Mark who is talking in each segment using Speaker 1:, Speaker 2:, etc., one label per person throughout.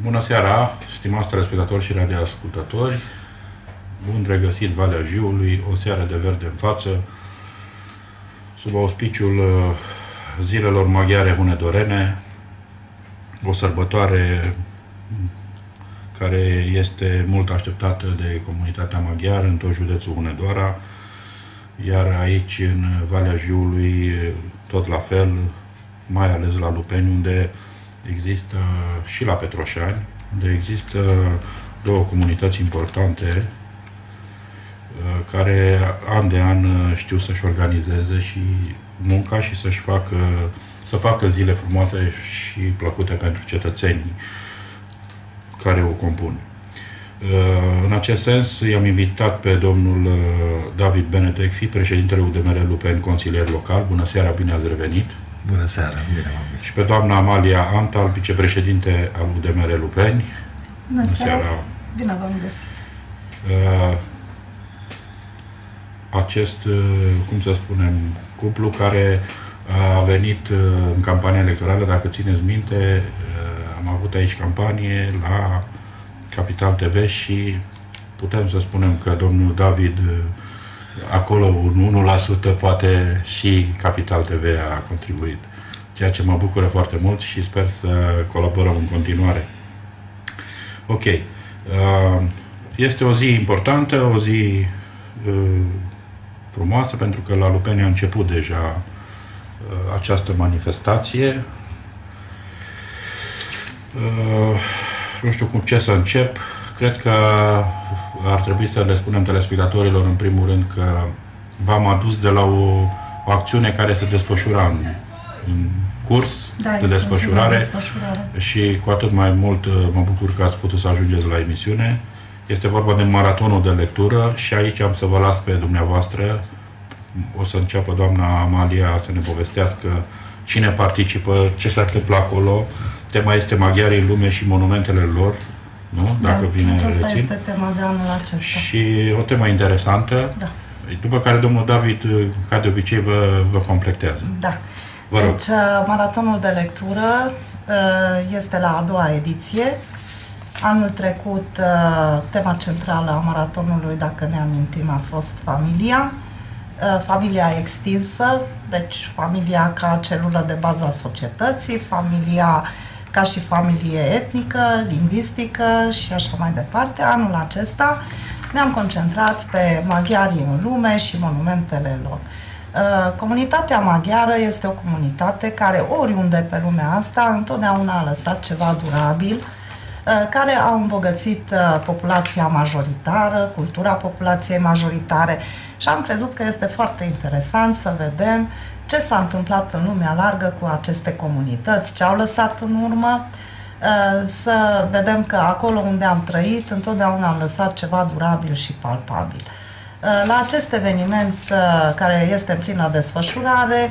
Speaker 1: Bună seara, stimați telespectatori și radioascultători. Bun regăsit Valea Jiului, o seară de verde în față, sub auspiciul Zilelor Maghiare Hunedorene, o sărbătoare care este mult așteptată de comunitatea maghiară în tot județul Hunedoara, iar aici, în Valea Jiului, tot la fel, mai ales la Lupeni, unde există, și la Petroșani, unde există două comunități importante care an de an știu să-și organizeze și munca și să facă zile frumoase și plăcute pentru cetățenii care o compun. În acest sens, i-am invitat pe domnul David Benedecfi, președintele UDMR Lupeni, consilier local. Bună seara, bine ați revenit!
Speaker 2: Bună seara, bine v-am găsit! Și
Speaker 1: pe doamna Amalia Antal, vicepreședinte al UDMR Lupeni.
Speaker 3: Bună seara, bine v-am găsit!
Speaker 1: Acest, cum să spunem, cuplu care a venit în campania electorală, dacă țineți minte, am avut aici campanie la Capital TV și putem să spunem că domnul David, acolo un 1% poate și Capital TV a contribuit. Ceea ce mă bucură foarte mult și sper să colaborăm în continuare. Ok. Este o zi importantă, o zi frumoasă, pentru că la Lupeni a început deja această manifestație. Nu știu cu ce să încep. Cred că ar trebui să le spunem telespectatorilor în primul rând că v-am adus de la o acțiune care se desfășura în curs de desfășurare și cu atât mai mult mă bucur că ați putut să ajungeți la emisiune. Este vorba de maratonul de lectură și aici am să vă las pe dumneavoastră. O să înceapă doamna Amalia să ne povestească cine participă, ce se întâmplă acolo. Tema este Maghiarii în lume și monumentele lor, nu? Dacă bine
Speaker 3: aceasta
Speaker 1: rețin.
Speaker 3: Este tema de anul acesta.
Speaker 1: Și o temă interesantă,
Speaker 3: da.
Speaker 1: După care domnul David, ca de obicei, vă completează.
Speaker 3: Da.
Speaker 1: Vă rog.
Speaker 3: Deci, maratonul de lectură este la a doua ediție. Anul trecut, tema centrală a maratonului, dacă ne amintim, a fost familia. Familia extinsă, deci familia ca celulă de bază a societății, familia ca și familie etnică, lingvistică și așa mai departe. Anul acesta ne-am concentrat pe maghiarii în lume și monumentele lor. Comunitatea maghiară este o comunitate care oriunde pe lumea asta întotdeauna a lăsat ceva durabil, care a îmbogățit populația majoritară, cultura populației majoritare și am crezut că este foarte interesant să vedem ce s-a întâmplat în lumea largă cu aceste comunități, ce au lăsat în urmă, să vedem că acolo unde am trăit, întotdeauna am lăsat ceva durabil și palpabil. La acest eveniment, care este în plină desfășurare,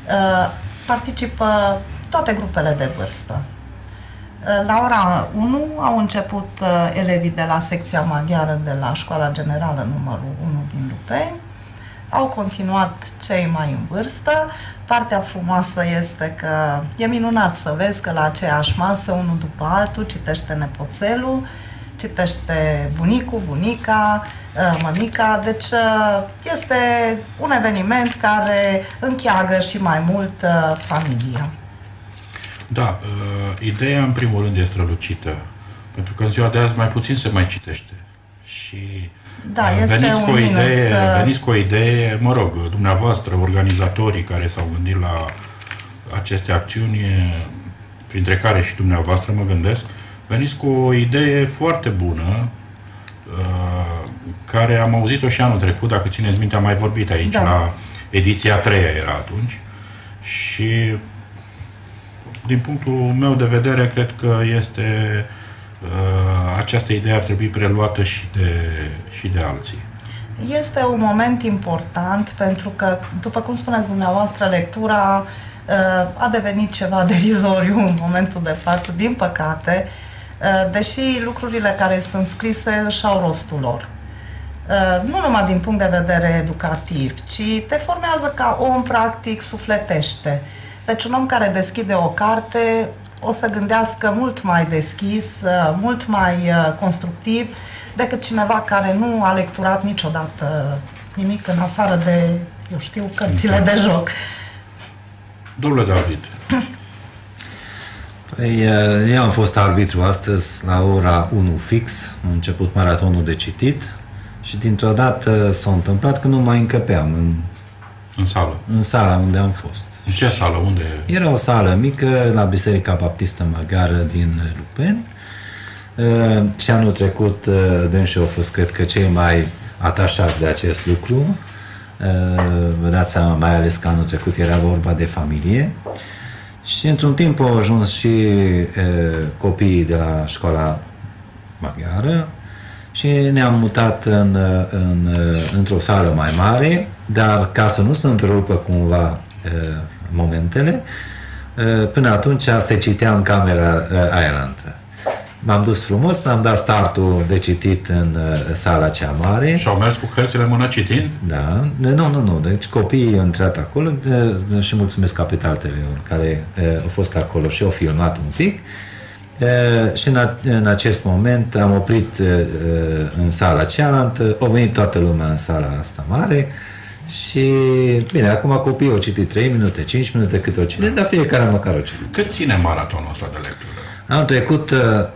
Speaker 3: participă toate grupele de vârstă. La ora 1 au început elevii de la secția maghiară de la Școala Generală numărul 1 din Lupeni. Au continuat cei mai în vârstă. Partea frumoasă este că e minunat să vezi că la aceeași masă, unul după altul, citește nepoțelul, citește bunicul, bunica, mămica. Deci este un eveniment care încheagă și mai mult familia.
Speaker 1: Da, ideea în primul rând este strălucită, pentru că în ziua de azi mai puțin se mai citește. Și
Speaker 3: da, veniți
Speaker 1: cu o idee, mă rog, dumneavoastră, organizatorii care s-au gândit la aceste acțiuni, printre care și dumneavoastră mă gândesc, veniți cu o idee foarte bună, care am auzit-o și anul trecut, dacă țineți minte, am mai vorbit aici, la ediția 3-a era atunci, și din punctul meu de vedere, cred că această idee ar trebui preluată și de alții.
Speaker 3: Este un moment important pentru că, după cum spuneți dumneavoastră, lectura a devenit ceva derizoriu în momentul de față, din păcate, deși lucrurile care sunt scrise își au rostul lor. Nu numai din punct de vedere educativ, ci te formează ca om, practic, sufletește. Deci un om care deschide o carte o să gândească mult mai deschis, mult mai constructiv decât cineva care nu a lecturat niciodată nimic în afară de, eu știu, cărțile de joc.
Speaker 1: Domnule David.
Speaker 2: Păi, eu am fost arbitru astăzi la ora 1 fix, am început maratonul de citit și dintr-o dată s-a întâmplat că nu mai încăpeam
Speaker 1: În
Speaker 2: sala unde am fost.
Speaker 1: În ce sală? Unde?
Speaker 2: Era o sală mică la Biserica Baptistă Maghiară din Lupeni și anul trecut dânsii au fost, cred că, cei mai atașați de acest lucru. Vă dați seama, mai ales că anul trecut era vorba de familie. Și într-un timp au ajuns și copiii de la școala maghiară și ne-am mutat într-o sală mai mare, dar ca să nu se întrerupă cumva momentele, până atunci se citea în camera aerantă. M-am dus frumos, am dat startul de citit în sala cea mare.
Speaker 1: Și au mers cu cărțile în mână citind?
Speaker 2: Da. Nu. Deci copiii au intrat acolo și mulțumesc Capital TV care au fost acolo și au filmat un pic. Și în acest moment am oprit în sala cealaltă, a venit toată lumea în sala asta mare și bine, acum copiii au citit 3 minute, 5 minute cât o citit, dar fiecare măcar o citit.
Speaker 1: Cât ține maratonul ăsta de lectură?
Speaker 2: Anul trecut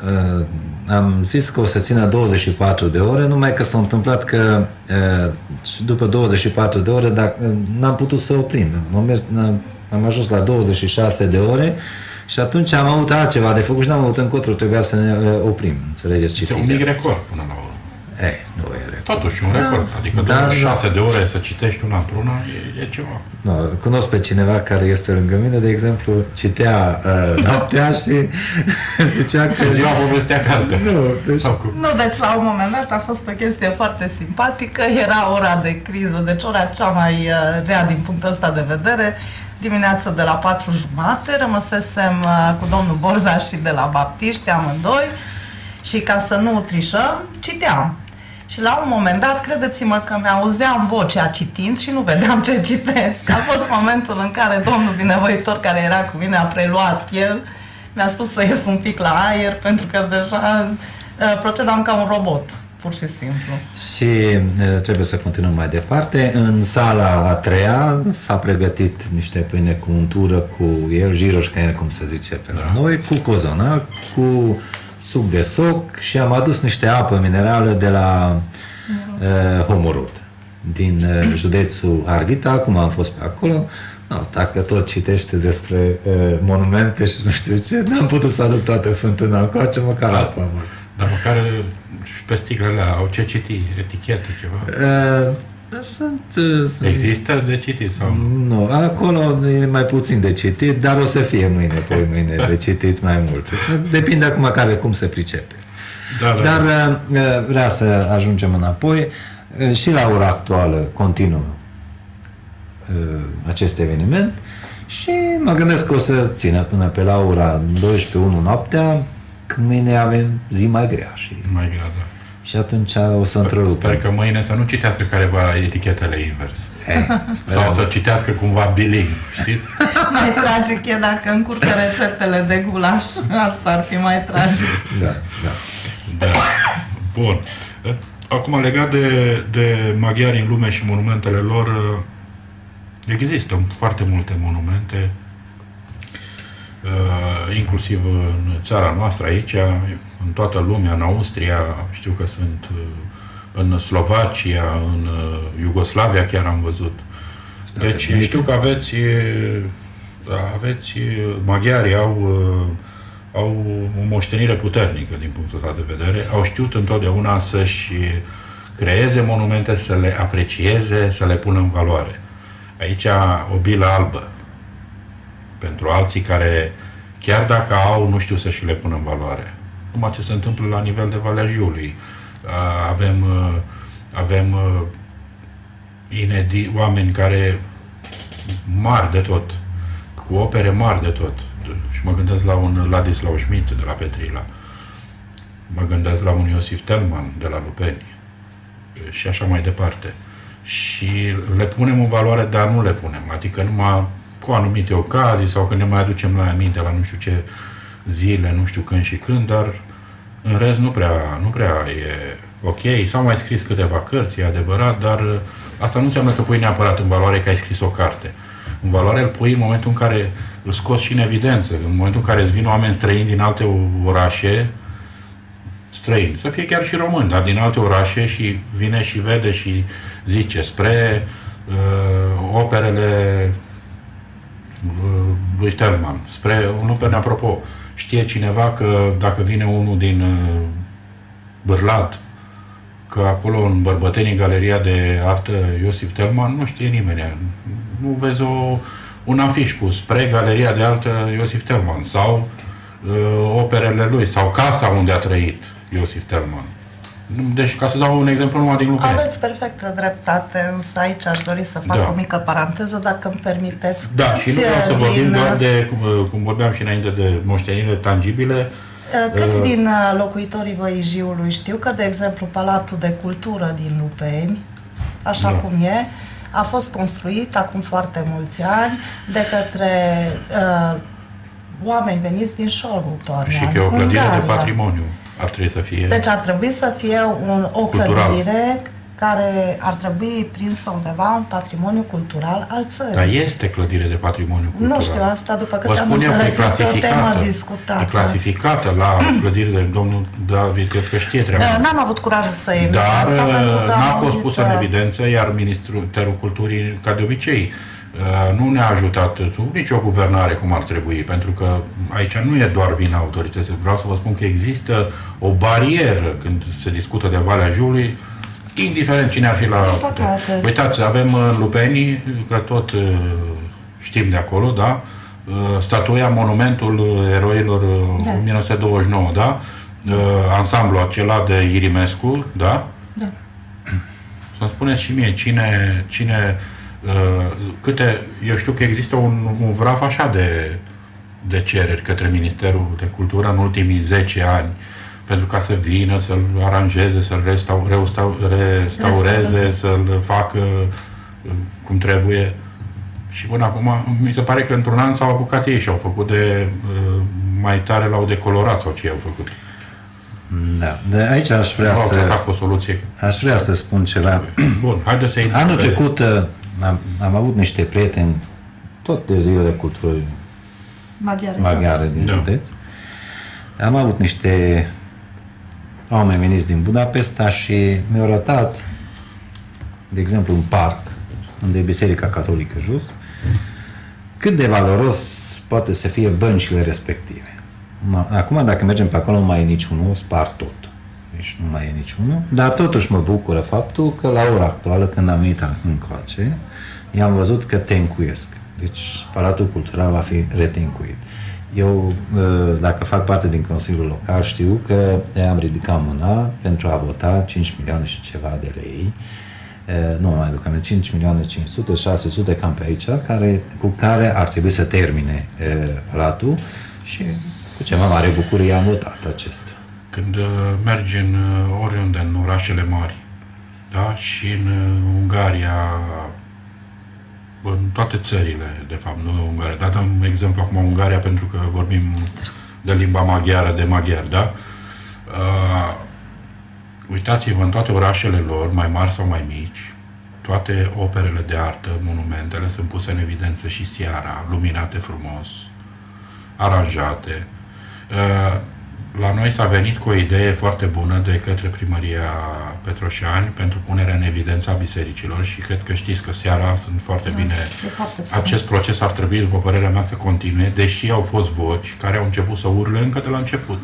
Speaker 2: am zis că o să țină 24 de ore, numai că s-a întâmplat că după 24 de ore n-am putut să oprim. Am ajuns la 26 de ore și atunci am avut altceva de făcut și n-am avut încotro, trebuia să ne oprim, înțelegeți, citirea.
Speaker 1: Este un mic record până la urmă.
Speaker 2: Nu e record.
Speaker 1: Totuși un record, adică 26 de ore să citești una într-una e ceva.
Speaker 2: No, cunosc pe cineva care este lângă mine, de exemplu, citea noaptea și zicea că...
Speaker 1: Ziua povestea carte.
Speaker 3: Nu, deci la un moment dat a fost o chestie foarte simpatică, era ora de criză, deci ora cea mai rea din punctul ăsta de vedere, dimineața de la 4:30, rămăsesem cu domnul Borza și de la Baptiști amândoi și ca să nu trișăm, citeam. Și la un moment dat, credeți-mă că mi-auzeam vocea citind și nu vedeam ce citesc. A fost momentul în care domnul binevoitor care era cu mine a preluat el, mi-a spus să ies un pic la aer pentru că deja procedam ca un robot, pur și simplu.
Speaker 2: Și trebuie să continuăm mai departe. În sala a treia s-a pregătit niște pâine cu untură, cu el, giroșcăieri, cum se zice pe la noi, cu cozonac, cu suc de soc și am adus niște apă minerală de la Homorod, din județul Harghita. Acum am fost pe acolo. No, dacă tot citește despre monumente și nu știu ce, n-am putut să aduc toată fântâna încoace, măcar apă am adus.
Speaker 1: Dar măcar și pe sticlele au ce citi, etichete, ceva? Există de citit sau nu?
Speaker 2: Nu, acolo e mai puțin de citit, dar o să fie mâine de citit mai mult. Depinde acum cum se pricepe. Dar vrea să ajungem înapoi și la ora actuală continuă acest eveniment și mă gândesc că o să țină până pe la ora 12-1 noaptea, când mâine avem zi mai grea.
Speaker 1: Mai grea, da.
Speaker 2: Și atunci o să întrerupem.
Speaker 1: Sper că mâine să nu citească careva etichetele invers. Sau să citească cumva billing, știți?
Speaker 3: Mai tragic e dacă încurcă rețetele de gulaș. Asta ar fi mai tragic.
Speaker 2: Da.
Speaker 1: Bun. Acum, legat de maghiari în lume și monumentele lor, există foarte multe monumente, inclusiv în țara noastră aici, în toată lumea, în Austria, știu că sunt în Slovacia, în Iugoslavia chiar am văzut. Deci știu că maghiarii au o moștenire puternică din punctul ăsta de vedere. Au știut întotdeauna să-și creeze monumente, să le aprecieze, să le pună în valoare. Aici o bilă albă pentru alții care, chiar dacă au, nu știu să-și le pună în valoare. Numai ce se întâmplă la nivel de Valea Jiului. Avem oameni care mari de tot, cu opere mari de tot. Și mă gândesc la un Ladislau Schmidt de la Petrila. Mă gândesc la un Iosif Telman de la Lupeni. Și așa mai departe. Și le punem în valoare, dar nu le punem. Adică numai cu anumite ocazii sau când ne mai aducem la aminte la nu știu ce zile, nu știu când și când, dar în rest nu prea e ok. S-au mai scris câteva cărți, e adevărat, dar asta nu înseamnă că pui neapărat în valoare că ai scris o carte. În valoare îl pui în momentul în care îl scoți și în evidență, în momentul în care îți vin oameni străini din alte orașe, străini, să fie chiar și români, dar din alte orașe și vine și vede și zice spre operele lui Telman, spre un lucru apropo. Știe cineva că dacă vine unul din Bârlad, că acolo în Bărbătenii, Galeria de Artă Iosif Telman, nu știe nimeni. Nu vezi un afiș cu spre Galeria de Artă Iosif Telman sau operele lui sau casa unde a trăit Iosif Telman. Deci, ca să dau un exemplu numai din Lupeni.
Speaker 3: Aveți perfectă dreptate, însă aici aș dori să fac o mică paranteză, dacă îmi permiteți.
Speaker 1: Da, și nu vreau să vorbim doar de, cum vorbeam și înainte, de moștenirile tangibile.
Speaker 3: Câți din locuitorii Văijiului știu că, de exemplu, Palatul de Cultură din Lupeni, așa cum e, a fost construit acum foarte mulți ani de către oameni veniți din Șolgutornia,
Speaker 1: și că e o clădire de patrimoniu. Ar trebui să fie.
Speaker 3: Deci ar trebui să fie o clădire care ar trebui prinsă undeva în patrimoniul cultural al țării.
Speaker 1: Dar este clădire de patrimoniu cultural.
Speaker 3: Nu știu asta, după câte am înțeles, este o temă discutată.
Speaker 1: E clasificată la clădirile, domnul David, cred că știe treaba.
Speaker 3: N-am avut curajul să iei
Speaker 1: asta,
Speaker 3: pentru că
Speaker 1: n-a fost pusă în evidență, iar Ministerul Culturii, ca de obicei, nu ne-a ajutat sub nicio guvernare cum ar trebui, pentru că aici nu e doar vina autorităților. Vreau să vă spun că există o barieră când se discută de Valea Jiului, indiferent cine ar fi la... Uitați, avem Lupenii, că tot știm de acolo, da? Statuia, monumentul eroilor 1929, da? Ansamblul acela de Irimescu, da?
Speaker 3: Da.
Speaker 1: Să-mi spuneți și mie cine câte, eu știu că există un vraf așa de cereri către Ministerul de Cultură în ultimii 10 ani, pentru ca să vină, să-l aranjeze, să-l restaureze, să-l facă cum trebuie. Și până acum, mi se pare că într-un an s-au apucat ei și au făcut de mai tare, l-au decolorat sau ce au făcut.
Speaker 2: Da, de aici aș vrea să spun ceva.
Speaker 1: Bun, haideți să
Speaker 2: anul trecut am avut niște prieteni tot de zile de cultură maghiare din județ. Am avut niște oameni veniți din Budapesta și mi-au arătat, de exemplu, un parc unde e Biserica Catolică jos, cât de valoros poate să fie băncile respective. Acum, dacă mergem pe acolo, nu mai e niciunul, spart tot. Deci nu mai e niciunul, dar totuși mă bucură faptul că la ora actuală, când am venit încoace, i-am văzut că tencuiesc. Deci Palatul Cultural va fi retencuit. Eu, dacă fac parte din Consiliul Local, știu că am ridicat mâna pentru a vota 5 milioane și ceva de lei, nu mai aduc aminte, 5 milioane 500, 600, cam pe aici, cu care ar trebui să termine palatul și cu cea mai mare bucurie am votat acesta.
Speaker 1: Când mergi oriunde, în orașele mari, da? Și în Ungaria, în toate țările, de fapt, nu Ungaria, dar dăm exemplu acum Ungaria pentru că vorbim de limba maghiară, de maghiari, da? Uitați-vă, în toate orașele lor, mai mari sau mai mici, toate operele de artă, monumentele sunt puse în evidență și seara, luminate frumos, aranjate. La noi s-a venit cu o idee foarte bună de către Primăria Petroșani pentru punerea în evidență a bisericilor și cred că știți că seara sunt foarte bine. Acest proces ar trebui, după părerea mea, să continue, deși au fost voci care au început să urle încă de la început.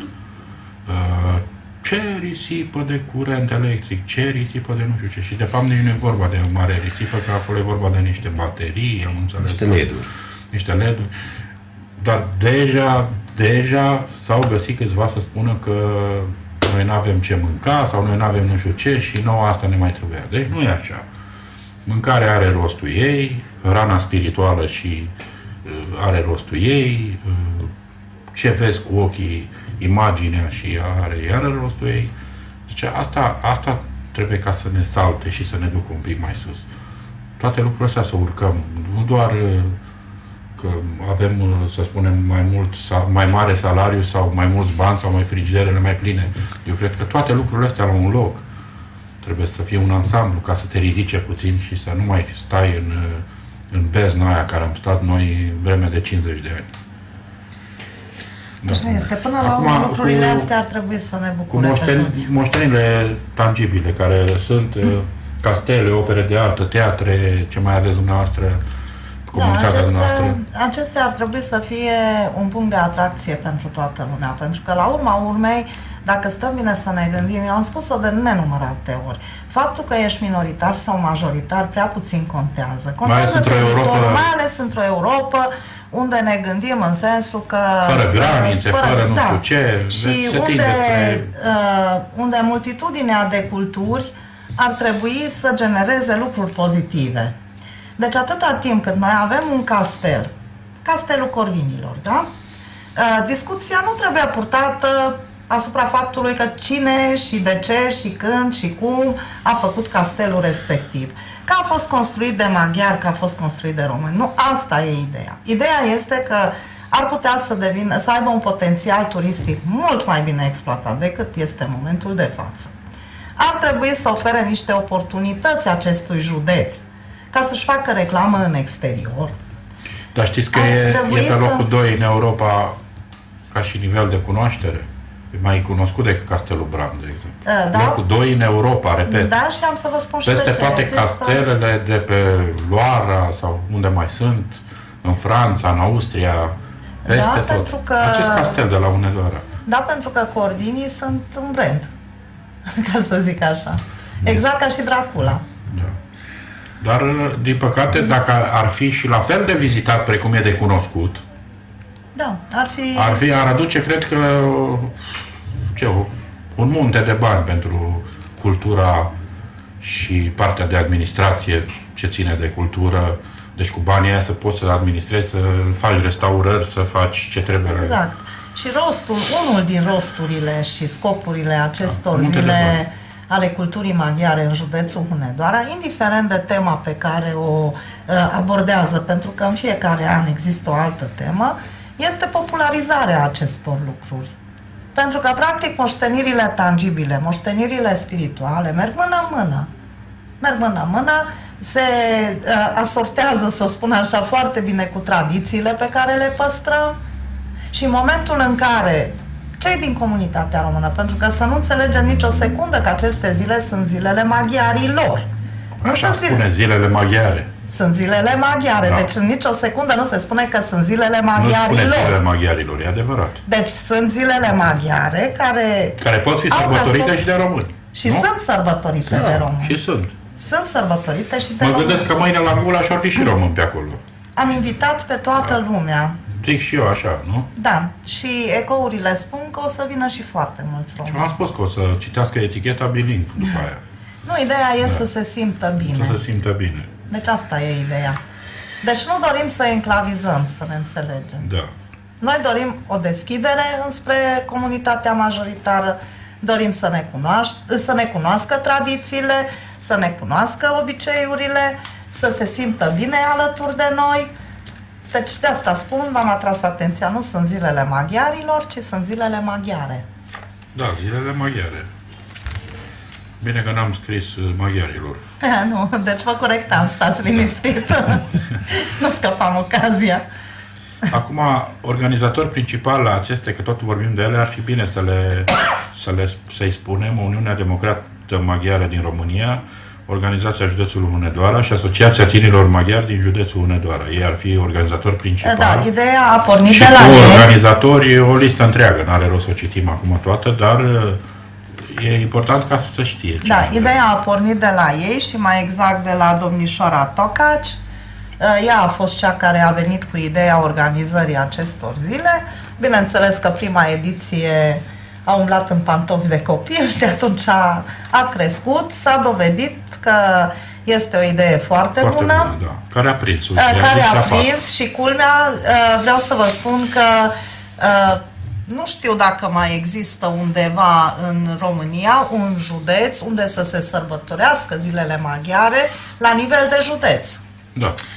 Speaker 1: Ce risipă de curent electric, ce risipă de nu știu ce. Și de fapt nu e vorba de o mare risipă, că acolo e vorba de niște baterii, am înțeles.
Speaker 2: Niște LED-uri.
Speaker 1: Niște LED-uri. Dar deja s-au găsit câțiva să spună că noi nu avem ce mânca sau noi nu avem nu știu ce și nouă asta ne mai trebuia. Deci nu e așa. Mâncarea are rostul ei, rana spirituală și are rostul ei, ce vezi cu ochii, imaginea și are rostul ei. Deci asta trebuie ca să ne salte și să ne ducă un pic mai sus. Toate lucrurile astea să urcăm, nu doar că avem, să spunem, mai mare salariu sau mai mulți bani sau mai frigiderele mai pline. Eu cred că toate lucrurile astea la un loc trebuie să fie un ansamblu ca să te ridice puțin și să nu mai stai în bezna aia care am stat noi vreme de 50 de ani.
Speaker 3: Așa este. Până la urmă, lucrurile astea ar trebui să ne bucure pe toți.
Speaker 1: Moștenile tangibile care sunt castele, opere de artă, teatre, ce mai aveți dumneavoastră, comunitatea dumneavoastră.
Speaker 3: Acestea ar trebui să fie un punct de atracție pentru toată lumea, pentru că la urma urmei, dacă stăm bine să ne gândim, eu am spus-o de nenumărate ori, faptul că ești minoritar sau majoritar prea puțin contează. Contează teritoriul, mai ales într-o Europa unde ne gândim în sensul că...
Speaker 1: Fără granițe, fără nu știu ce...
Speaker 3: Și unde multitudinea de culturi ar trebui să genereze lucruri pozitive. Deci atâta timp cât noi avem un castel, Castelul Corvinilor, da? Discuția nu trebuie purtată asupra faptului că cine și de ce și când și cum a făcut castelul respectiv. Că a fost construit de maghiari, că a fost construit de români. Nu, asta e ideea. Ideea este că ar putea să aibă un potențial turistic mult mai bine exploatat decât este în momentul de față. Ar trebui să ofere niște oportunități acestui județ ca să-și facă reclamă în exterior.
Speaker 1: Dar știți că e pe locul 2 în Europa ca și nivel de cunoaștere? E mai cunoscut decât Castelul Bran, de exemplu.
Speaker 3: Da?
Speaker 1: Locul 2 în Europa, repet.
Speaker 3: Da, și am să vă spun și
Speaker 1: peste toate castelele de pe Loara sau unde mai sunt, în Franța, în Austria, peste tot.
Speaker 3: Pentru că...
Speaker 1: Acest castel de la Hunedoara.
Speaker 3: Da, pentru că corvinii sunt un brand, ca să zic așa. Exact ca și Dracula.
Speaker 1: Da. Dar, din păcate, dacă ar fi și la fel de vizitat precum e de cunoscut,
Speaker 3: da, ar
Speaker 1: aduce, cred că, un munte de bani pentru cultura și partea de administrație ce ține de cultură. Deci cu banii aia să poți să administrezi, să faci restaurări, să faci ce trebuie.
Speaker 3: Exact. Și unul din rosturile și scopurile acestor zile ale culturii maghiare în județul Hunedoara, indiferent de tema pe care o abordează, pentru că în fiecare an există o altă temă, este popularizarea acestor lucruri. Pentru că, practic, moștenirile tangibile, moștenirile spirituale merg mână-mână. Merg mână-mână, se asortează, să spun așa, foarte bine cu tradițiile pe care le păstrăm și în momentul în care cei din comunitatea română, pentru că să nu înțelegem nicio secundă că aceste zile sunt zilele maghiarilor.
Speaker 1: Așa spune, zilele maghiare.
Speaker 3: Sunt zilele maghiare, da. Deci în nicio secundă nu se spune că sunt zilele maghiarilor.
Speaker 1: Nu spune zilele maghiarilor, e adevărat.
Speaker 3: Deci sunt zilele maghiare care
Speaker 1: pot fi sărbătorite și de români.
Speaker 3: Și nu? Sunt sărbătorite de români.
Speaker 1: Și sunt.
Speaker 3: Sunt sărbătorite și de români.
Speaker 1: Mă gândesc că mâine la Gulaș ar fi și români pe acolo.
Speaker 3: Am invitat pe toată lumea.
Speaker 1: Zic și eu așa, nu?
Speaker 3: Da. Și ecourile spun că o să vină și foarte mulți români.
Speaker 1: Și am spus că o să citească eticheta bilingv după aia.
Speaker 3: Nu, ideea e să se simtă bine.
Speaker 1: Să se simtă bine.
Speaker 3: Deci asta e ideea. Deci nu dorim să enclavizăm, să ne înțelegem.
Speaker 1: Da.
Speaker 3: Noi dorim o deschidere înspre comunitatea majoritară, dorim să ne cunoască tradițiile, să ne cunoască obiceiurile, să se simtă bine alături de noi. Deci de asta spun, v-am atras atenția, nu sunt zilele maghiarilor, ci sunt zilele maghiare.
Speaker 1: Da, zilele maghiare. Bine că n-am scris maghiarilor.
Speaker 3: Nu, deci vă corectam, stați liniștit. Nu scăpam ocazia.
Speaker 1: Acum, organizator principal la aceste, că tot vorbim de ele, ar fi bine să-i spunem Uniunea Democrată Maghiară din România, Organizația Județului Hunedoara și Asociația Tinerilor Maghiari din Județul Hunedoara. Ei ar fi organizator principal.
Speaker 3: Da, ideea a pornit
Speaker 1: și
Speaker 3: de la ei.
Speaker 1: organizatori, o listă întreagă, n-are rost să o citim acum toată, dar e important ca să se știe.
Speaker 3: Da, ideea a pornit de la ei și mai exact de la domnișoara Tocaci. Ea a fost cea care a venit cu ideea organizării acestor zile. Bineînțeles că prima ediție a umblat în pantofi de copil, de atunci a crescut, s-a dovedit că este o idee foarte bună.
Speaker 1: Da. Care a prins.
Speaker 3: Care a prins și culmea, vreau să vă spun că nu știu dacă mai există undeva în România un județ unde să se sărbătorească zilele maghiare la nivel de județ.
Speaker 1: Da.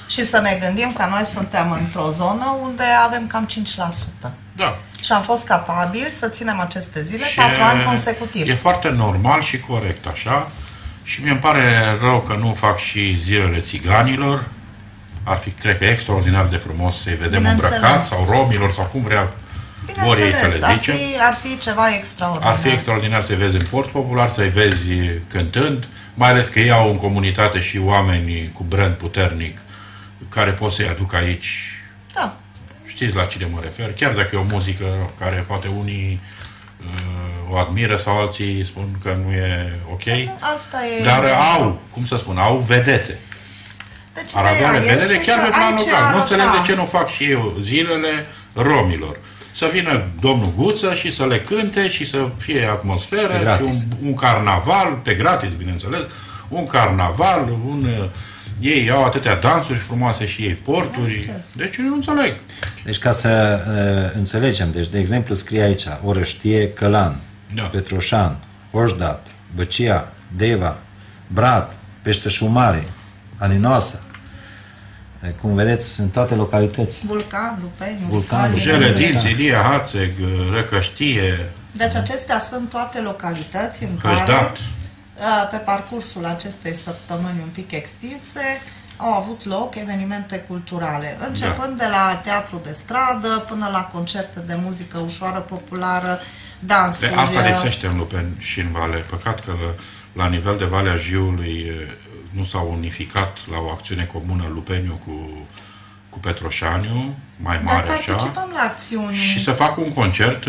Speaker 3: Și să ne gândim că noi suntem într-o zonă unde avem cam 5%.
Speaker 1: Da.
Speaker 3: Și am fost capabili să ținem aceste zile 4 ani consecutiv.
Speaker 1: E foarte normal și corect așa. Și mi-e pare rău că nu fac și zilele țiganilor. Ar fi, cred că, extraordinar de frumos să-i vedem îmbrăcați, sau romilor, sau cum vrea vor ei să le zicem.
Speaker 3: Ar fi ceva extraordinar.
Speaker 1: Ar fi extraordinar să-i vezi în sport popular, să-i vezi cântând, mai ales că ei au în comunitate și oameni cu brand puternic care pot să-i aducă aici.
Speaker 3: Da.
Speaker 1: Știți la cine mă refer? Chiar dacă e o muzică care poate unii o admiră sau alții spun că nu e ok.
Speaker 3: Asta e.
Speaker 1: Dar au, cum să spun, au vedete.
Speaker 3: Deci
Speaker 1: ar avea vedete chiar pe plan local. Nu înțeleg de ce nu fac și eu zilele romilor. Să vină domnul Guță și să le cânte și să fie atmosferă și un carnaval, pe gratis, bineînțeles, un carnaval, ei au atâtea dansuri frumoase și ei porturi. Deci eu nu înțeleg.
Speaker 2: Deci ca să înțelegem, deci de exemplu scrie aici Orăștie, Călan, Petroșan, Hoșdat, Băcia, Deva, Brad, Peștășumare, Aninoasă. Cum vedeți, sunt toate localități.
Speaker 3: Vulcan,
Speaker 1: Jeledinț, Ilia, Hațeg, Răcăștie.
Speaker 3: Deci acestea sunt toate localități în care pe parcursul acestei săptămâni un pic extinse au avut loc evenimente culturale, începând de la teatru de stradă până la concerte de muzică ușoară, populară, dansuri.
Speaker 1: Asta lipsește în Lupeni și în Vale. Păcat că la nivel de Valea Jiului nu s-au unificat la o acțiune comună Lupeniu cu Petroșaniu, mai mare.
Speaker 3: Dar participăm la acțiuni.
Speaker 1: Și să facă un concert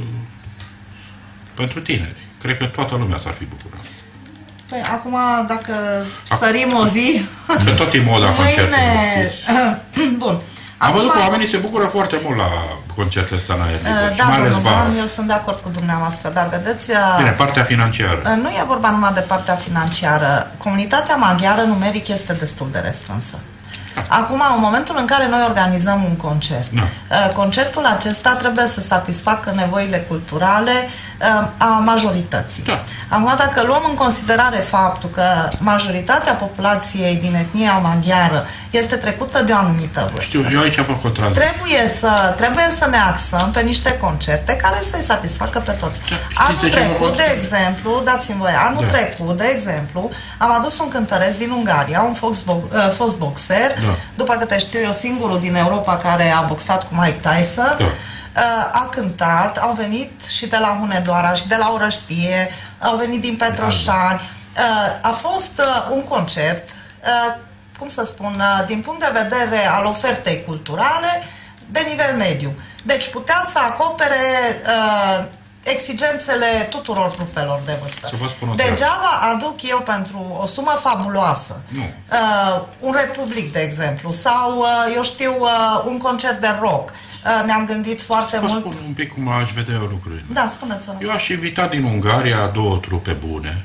Speaker 1: pentru tineri. Cred că toată lumea s-ar fi bucurat.
Speaker 3: Păi, acum, dacă sărim o zi...
Speaker 1: Că tot e moda concertului.
Speaker 3: Bun.
Speaker 1: Am văzut că oamenii se bucură foarte mult la concertele astea în
Speaker 3: da, eu sunt de acord cu dumneavoastră, dar vedeți...
Speaker 1: Bine, partea financiară.
Speaker 3: Nu e vorba numai de partea financiară. Comunitatea maghiară numeric este destul de restrânsă. Acum, în momentul în care noi organizăm un concert, concertul acesta trebuie să satisfacă nevoile culturale a majorității. Acum, dacă luăm în considerare faptul că majoritatea populației din etnia maghiară este trecută de o anumită vârstă,
Speaker 1: știu, eu aici vă contrazic.
Speaker 3: Trebuie să ne axăm pe niște concerte care să-i satisfacă pe toți. Anul trecut, de exemplu, dați-mi voie, trecut, de exemplu, am adus un cântăreț din Ungaria, un fost boxer, după câte știu eu, singurul din Europa care a boxat cu Mike Tyson, a cântat, au venit și de la Hunedoara și de la Orăștie, au venit din Petroșani. A fost un concert, cum să spun, din punct de vedere al ofertei culturale, de nivel mediu. Deci putea să acopere exigențele tuturor grupelor de vârstă. Degeaba aduc eu pentru o sumă fabuloasă un Republic, de exemplu, sau, eu știu, un concert de rock. Ne-am gândit foarte mult...
Speaker 1: Vă spun un pic cum aș vedea eu lucrurile.
Speaker 3: Da, spuneți-vă.
Speaker 1: Eu aș invita din Ungaria 2 trupe bune.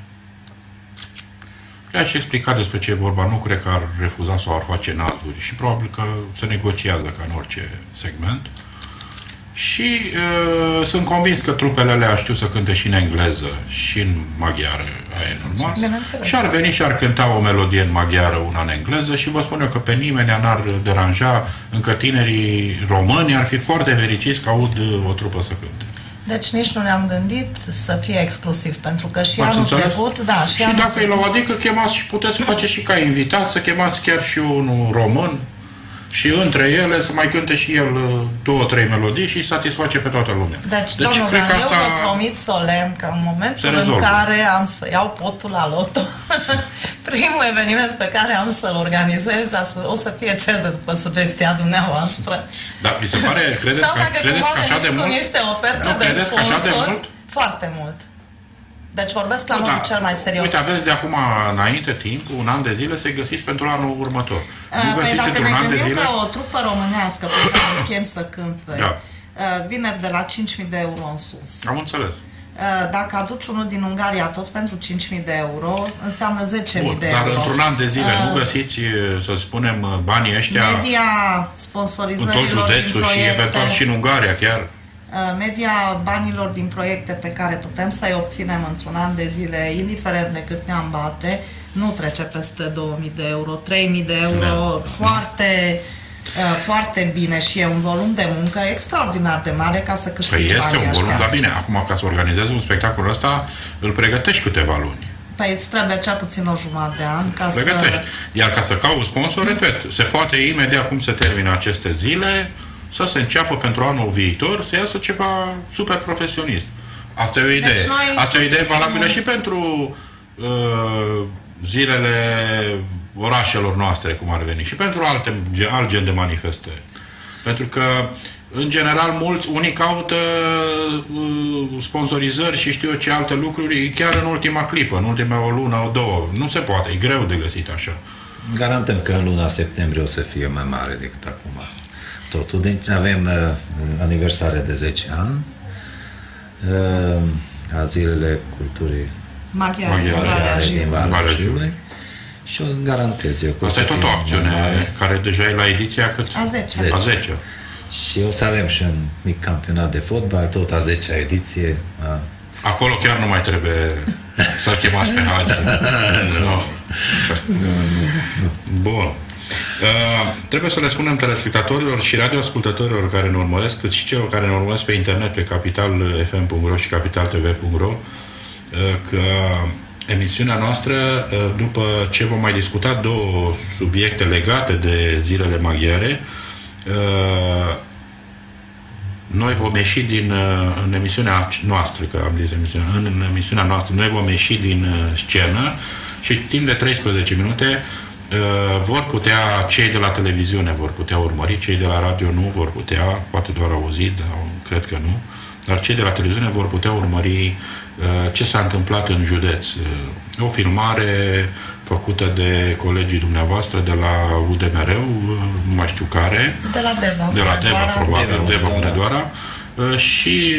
Speaker 1: Le-aș explica despre ce e vorba. Nu cred că ar refuza sau ar face nazuri. Și probabil că se negociază ca în orice segment. Și sunt convins că trupele alea știu să cânte și în engleză și în maghiară, aia e normal. Și ar veni și ar cânta o melodie în maghiară, una în engleză și vă spun eu că pe nimeni n-ar deranja, încă tinerii români ar fi foarte fericiți că aud o trupă să cânte.
Speaker 3: Deci nici nu ne-am gândit să fie exclusiv, pentru că și anul trecut...
Speaker 1: Și dacă e la o adică, chemați și puteți să faceți și ca invitat, să chemați chiar și unul român, și între ele să mai cânte și el 2-3 melodii și satisface pe toată lumea.
Speaker 3: Deci domnul, cred că asta... eu vă promit solemn că în momentul în care am să iau potul la loto, primul eveniment pe care am să-l organizez o să fie cel de după sugestia dumneavoastră.
Speaker 1: Dar mi se pare, credeți că așa de mult?
Speaker 3: Niște oferte de sponsor, foarte mult. Deci vorbesc la modul cel mai serios.
Speaker 1: Uite, aveți de acum înainte timp, un an de zile, să găsiți pentru anul următor. Nu
Speaker 3: găsiți într-un an de zile? Că o trupă românească pe care o chem să cânte, vine de la 5.000 de euro în sus.
Speaker 1: Am înțeles.
Speaker 3: Dacă aduci unul din Ungaria tot pentru 5.000 de euro, înseamnă 10.000 de euro.
Speaker 1: Dar într-un an de zile nu găsiți, să spunem, banii ăștia
Speaker 3: media sponsorizărilor
Speaker 1: în tot județul și eventual și în Ungaria chiar?
Speaker 3: Media banilor din proiecte pe care putem să-i obținem într-un an de zile, indiferent de cât ne-am bate, nu trece peste 2.000 de euro, 3.000 de euro, foarte foarte bine și e un volum de muncă extraordinar de mare ca să câștigi
Speaker 1: Păi este
Speaker 3: banii
Speaker 1: un volum,
Speaker 3: ăștia.
Speaker 1: dar bine, acum ca să organizezi un spectacol ăsta, îl pregătești câteva luni.
Speaker 3: Păi îți trebuie cel puțin o jumătate de an ca
Speaker 1: Pregătești.
Speaker 3: să...
Speaker 1: Iar ca să cauți sponsor, repet, se poate imediat cum se termină aceste zile să se înceapă pentru anul viitor să iasă ceva super profesionist. Asta e o idee.
Speaker 3: Deci noi
Speaker 1: Asta e o idee valabilă
Speaker 3: nu-
Speaker 1: și pentru zilele orașelor noastre, cum ar veni, și pentru alt gen de manifestări. Pentru că, în general, unii caută sponsorizări și știu eu ce alte lucruri chiar în ultima clipă, în ultima o lună, o două. Nu se poate, e greu de găsit așa.
Speaker 2: Garantăm că în luna septembrie o să fie mai mare decât acum. Totul. Deci avem aniversare de 10 ani a Zilele Culturii
Speaker 3: Maghiare,
Speaker 2: din
Speaker 1: Valea
Speaker 2: Valea
Speaker 1: Jiului.
Speaker 2: Jiului. Și o garantez eu că
Speaker 1: Asta
Speaker 2: o
Speaker 1: e
Speaker 2: să
Speaker 1: tot
Speaker 2: fie
Speaker 1: o
Speaker 2: mai
Speaker 1: acțiune
Speaker 2: mare.
Speaker 1: care deja e la ediția cât?
Speaker 3: A 10.
Speaker 1: A 10.
Speaker 2: Și o să avem și un mic campionat de fotbal, tot a 10-a ediție.
Speaker 1: Acolo chiar nu mai trebuie să-l chemați pe Hagi. Nu. Bun. Trebuie să le spunem telespectatorilor și radioascultătorilor care ne urmăresc, cât și celor care ne urmăresc pe internet, pe capitalfm.ro și capitaltv.ro, că emisiunea noastră, după ce vom mai discuta două subiecte legate de zilele maghiare, noi vom ieși în emisiunea noastră, că am zis în emisiunea noastră, noi vom ieși din scenă și timp de 13 minute vor putea, cei de la televiziune vor putea urmări, cei de la radio nu vor putea, poate doar auzi, dar cred că nu, dar cei de la televiziune vor putea urmări ce s-a întâmplat în județ. O filmare făcută de colegii dumneavoastră de la UDMR-ul, nu mai știu care.
Speaker 3: De la Deva.
Speaker 1: De la Deva, probabil, Deva Hunedoara. Și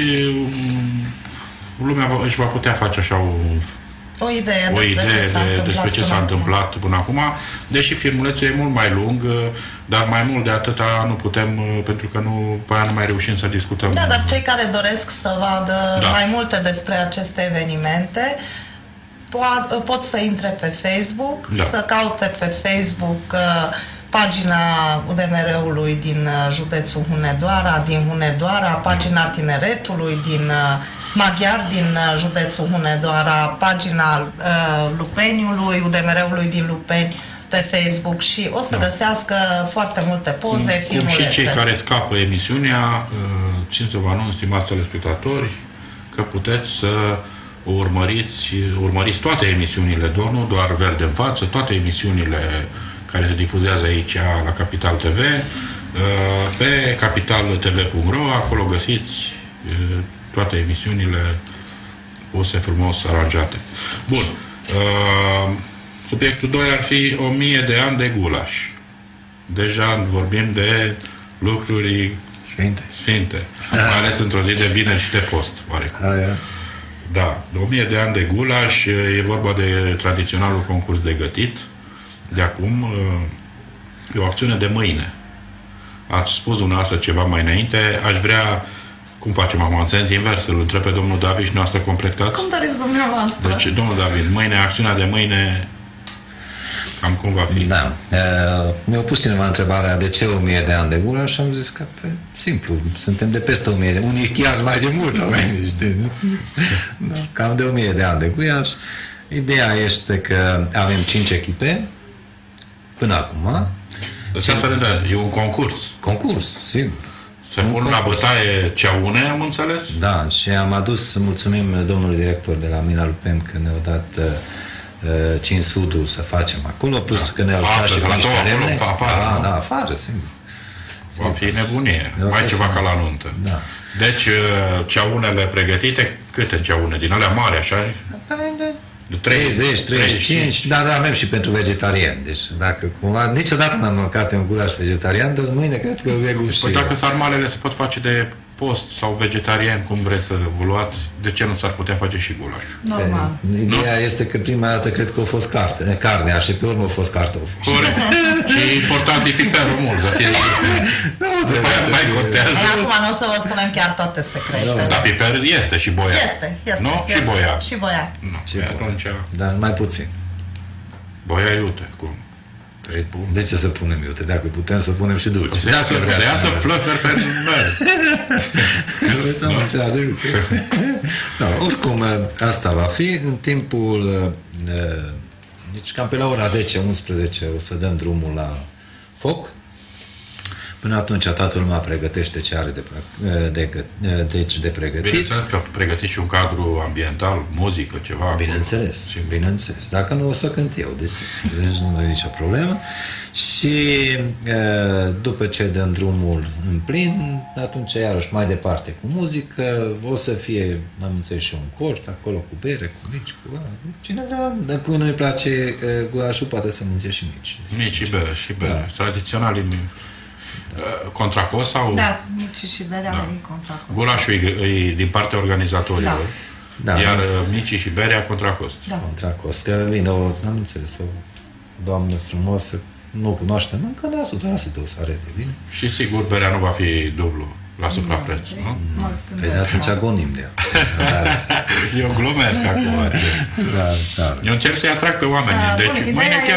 Speaker 1: lumea își va putea face așa
Speaker 3: o idee
Speaker 1: despre ce s-a întâmplat până acum, deși filmulețul e mult mai lung, dar mai mult de atâta nu putem, pentru că pe aia nu mai reușim să discutăm.
Speaker 3: Da, dar cei care doresc să vadă mai multe despre aceste evenimente pot să intre pe Facebook, să caute pe Facebook pagina UDMR-ului din județul Hunedoara, din Hunedoara, pagina Tineretului din maghiar din județul Hunedoara, pagina Lupeniului, UDMR-ului din Lupeni pe Facebook și o să găsească foarte multe poze, filmulețe.
Speaker 1: Cum și cei care scapă emisiunea, țin să vă anunț, stimați telespectatori, că puteți să urmăriți toate emisiunile, nu doar Verde în față, toate emisiunile care se difuzează aici la Capital TV, pe capitaltv.ro, acolo găsiți toate emisiunile puse frumos aranjate. Bun. Subiectul 2 ar fi 1000 de ani de gulaș. Deja vorbim de lucruri sfinte. Mai ales într-o zi de vineri și de post, oarecum. Da, 1000 de ani de gulaș, e vorba de tradiționalul concurs de gătit. De acum, e o acțiune de mâine. Ați spus dumneavoastră ceva mai înainte, aș vrea, cum facem acum, în sens invers, îl întreb pe domnul David și noastră completați?
Speaker 3: Cum doriți dumneavoastră?
Speaker 1: Deci, domnul David, mâine, acțiunea de mâine, cam cum va fi?
Speaker 2: Da. Mi-au pus cineva întrebarea de ce 1000 de ani de gulaș și am zis că, simplu, suntem de peste 1000 de ani, unii chiar mai de mult oameni, da, cam de 1000 de ani de gulaș. Ideea este că avem 5 echipe până acum.
Speaker 1: Deci asta e un concurs.
Speaker 2: Concurs, sigur.
Speaker 1: Se pun la bătaie ceaune, am înțeles?
Speaker 2: Da, și am adus, mulțumim domnului director de la Mina Lupen că ne-au dat 5 sudul să facem acolo, plus că ne-au ajutat și cu niște lemne. Da, afară, sigur.
Speaker 1: Va fi nebunie. Mai ceva ca la nuntă.
Speaker 2: Da.
Speaker 1: Deci, ceaunele pregătite, câte ceaune? Din alea mari, așa?
Speaker 2: 30, 35, dar avem și pentru vegetariani. Deci, dacă cumva, niciodată n-am mâncat un gulaș vegetarian, dar mâine cred că o degust și
Speaker 1: păi dacă sarmalele se pot face de post sau vegetarian, cum vreți să vă luați, de ce nu s-ar putea face și gulaș?
Speaker 3: Normal.
Speaker 2: Ideea este că prima dată cred că a fost carnea și pe urmă a fost cartofi.
Speaker 1: Corect. Și important e piperul mult, să fie
Speaker 2: nu trebuie să
Speaker 1: mai contează.
Speaker 3: Acum nu o să vă spunem chiar toate secretele.
Speaker 1: Dar piper este și boia.
Speaker 3: Este.
Speaker 1: Nu? Și boia.
Speaker 3: Și boia.
Speaker 1: Nu, și atunci...
Speaker 2: Dar mai puțin.
Speaker 1: Boia iute, cum?
Speaker 2: Păi, de ce să punem iute? Dacă putem să punem și dulce.
Speaker 1: Să iasă flăcări pe măr.
Speaker 2: Vrei să mă ceară? Oricum, asta va fi. În timpul, deci cam pe la ora 10-11 o să dăm drumul la foc. Până atunci toată lumea pregătește ce are de pregătit.
Speaker 1: Bineînțeles că pregătiți și un cadru ambiental, muzică, ceva.
Speaker 2: Bineînțeles, bineînțeles. Dacă nu, o să cânt eu, deci nu e nicio problemă. Și după ce dăm drumul în plin, atunci iarăși mai departe cu muzică, o să fie, am înțeles, și un cort acolo cu bere, cu mici, cu cine vrea, dacă nu-i place guașul, poate să mânce și mici.
Speaker 1: Mici și bere, și bere. Da. Tradițional contracos sau...
Speaker 3: Da, mici și berea e contracost.
Speaker 1: Gulașul e din partea organizatorilor.
Speaker 2: Da.
Speaker 1: Iar micii și berea contracost.
Speaker 3: Da.
Speaker 2: Contracost. Că vine am înțeles, o doamnă frumoasă, nu cunoaște, încă da, 100% o să arete bine.
Speaker 1: Și sigur, berea nu va fi dublu la suprapreț, nu?
Speaker 2: Păi de atunci agonim de ea.
Speaker 1: Eu glumesc acum.
Speaker 2: Da.
Speaker 1: Eu încerc să-i atrag pe oameni. Deci mâine chiar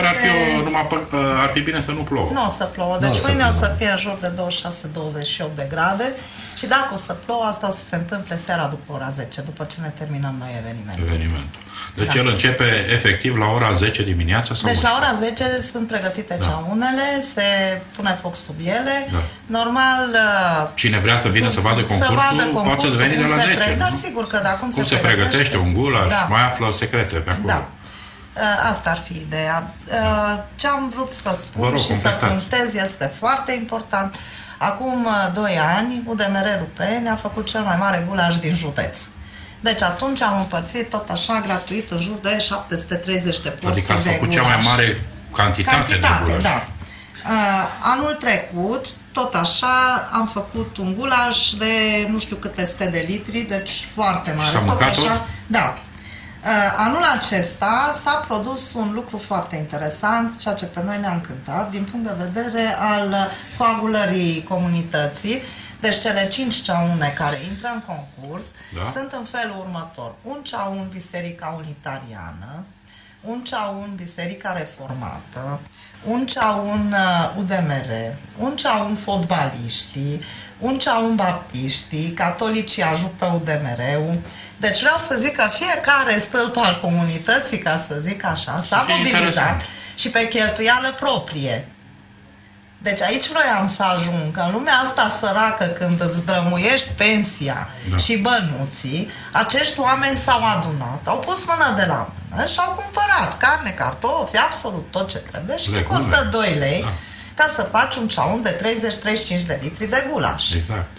Speaker 1: ar fi bine să nu plouă.
Speaker 3: Nu o să plouă. Deci mâine o să fie în jur de 26-28 de grade și dacă o să plouă, asta o să se întâmple seara după ora 10, după ce ne terminăm noi evenimentul.
Speaker 1: Deci el începe efectiv la ora 10 dimineața? Sau
Speaker 3: deci la ora 10 sunt pregătite ceaunele, se pune foc sub ele. Da. Normal...
Speaker 1: Cine vrea să vină să vadă concursul, poate să veni de la 10.
Speaker 3: Da, sigur că da.
Speaker 1: Cum se pregătește un gulaș, mai află secrete pe acolo. Da.
Speaker 3: Asta ar fi ideea. Ce am vrut să spun și să punctez este foarte important. Acum 2 ani, UDMR Rupeni a făcut cel mai mare gulaș din județ. Deci atunci am împărțit tot așa gratuit în jur de 730 de porții de gulaș.
Speaker 1: Adică ați făcut cea mai mare cantitate de gulaș.
Speaker 3: Da. Anul trecut, tot așa, am făcut un gulaș de nu știu câte sute de litri, deci foarte mare.
Speaker 1: S-a mâncat tot?
Speaker 3: Da. Anul acesta s-a produs un lucru foarte interesant, ceea ce pe noi ne-a încântat, din punct de vedere al coagulării comunității. Deci cele 5 ceaune care intră în concurs sunt în felul următor. Un ceaun Biserica Unitariană, un ceaun Biserica Reformată, un ceaun UDMR, un ceaun fotbaliștii, un ceaun baptiștii, catolicii ajută UDMR-ul. Deci vreau să zic că fiecare stâlp al comunității, ca să zic așa, s-a mobilizat și pe cheltuială proprie. Deci aici vroiam să ajung, că în lumea asta săracă, când îți drămuiești pensia și bănuții, acești oameni s-au adunat, au pus mână de la mână și au cumpărat carne, cartofi, absolut tot ce trebuie și costă 2 lei ca să faci un ceaun de 30-35 de litri de gulaș.
Speaker 1: Exact.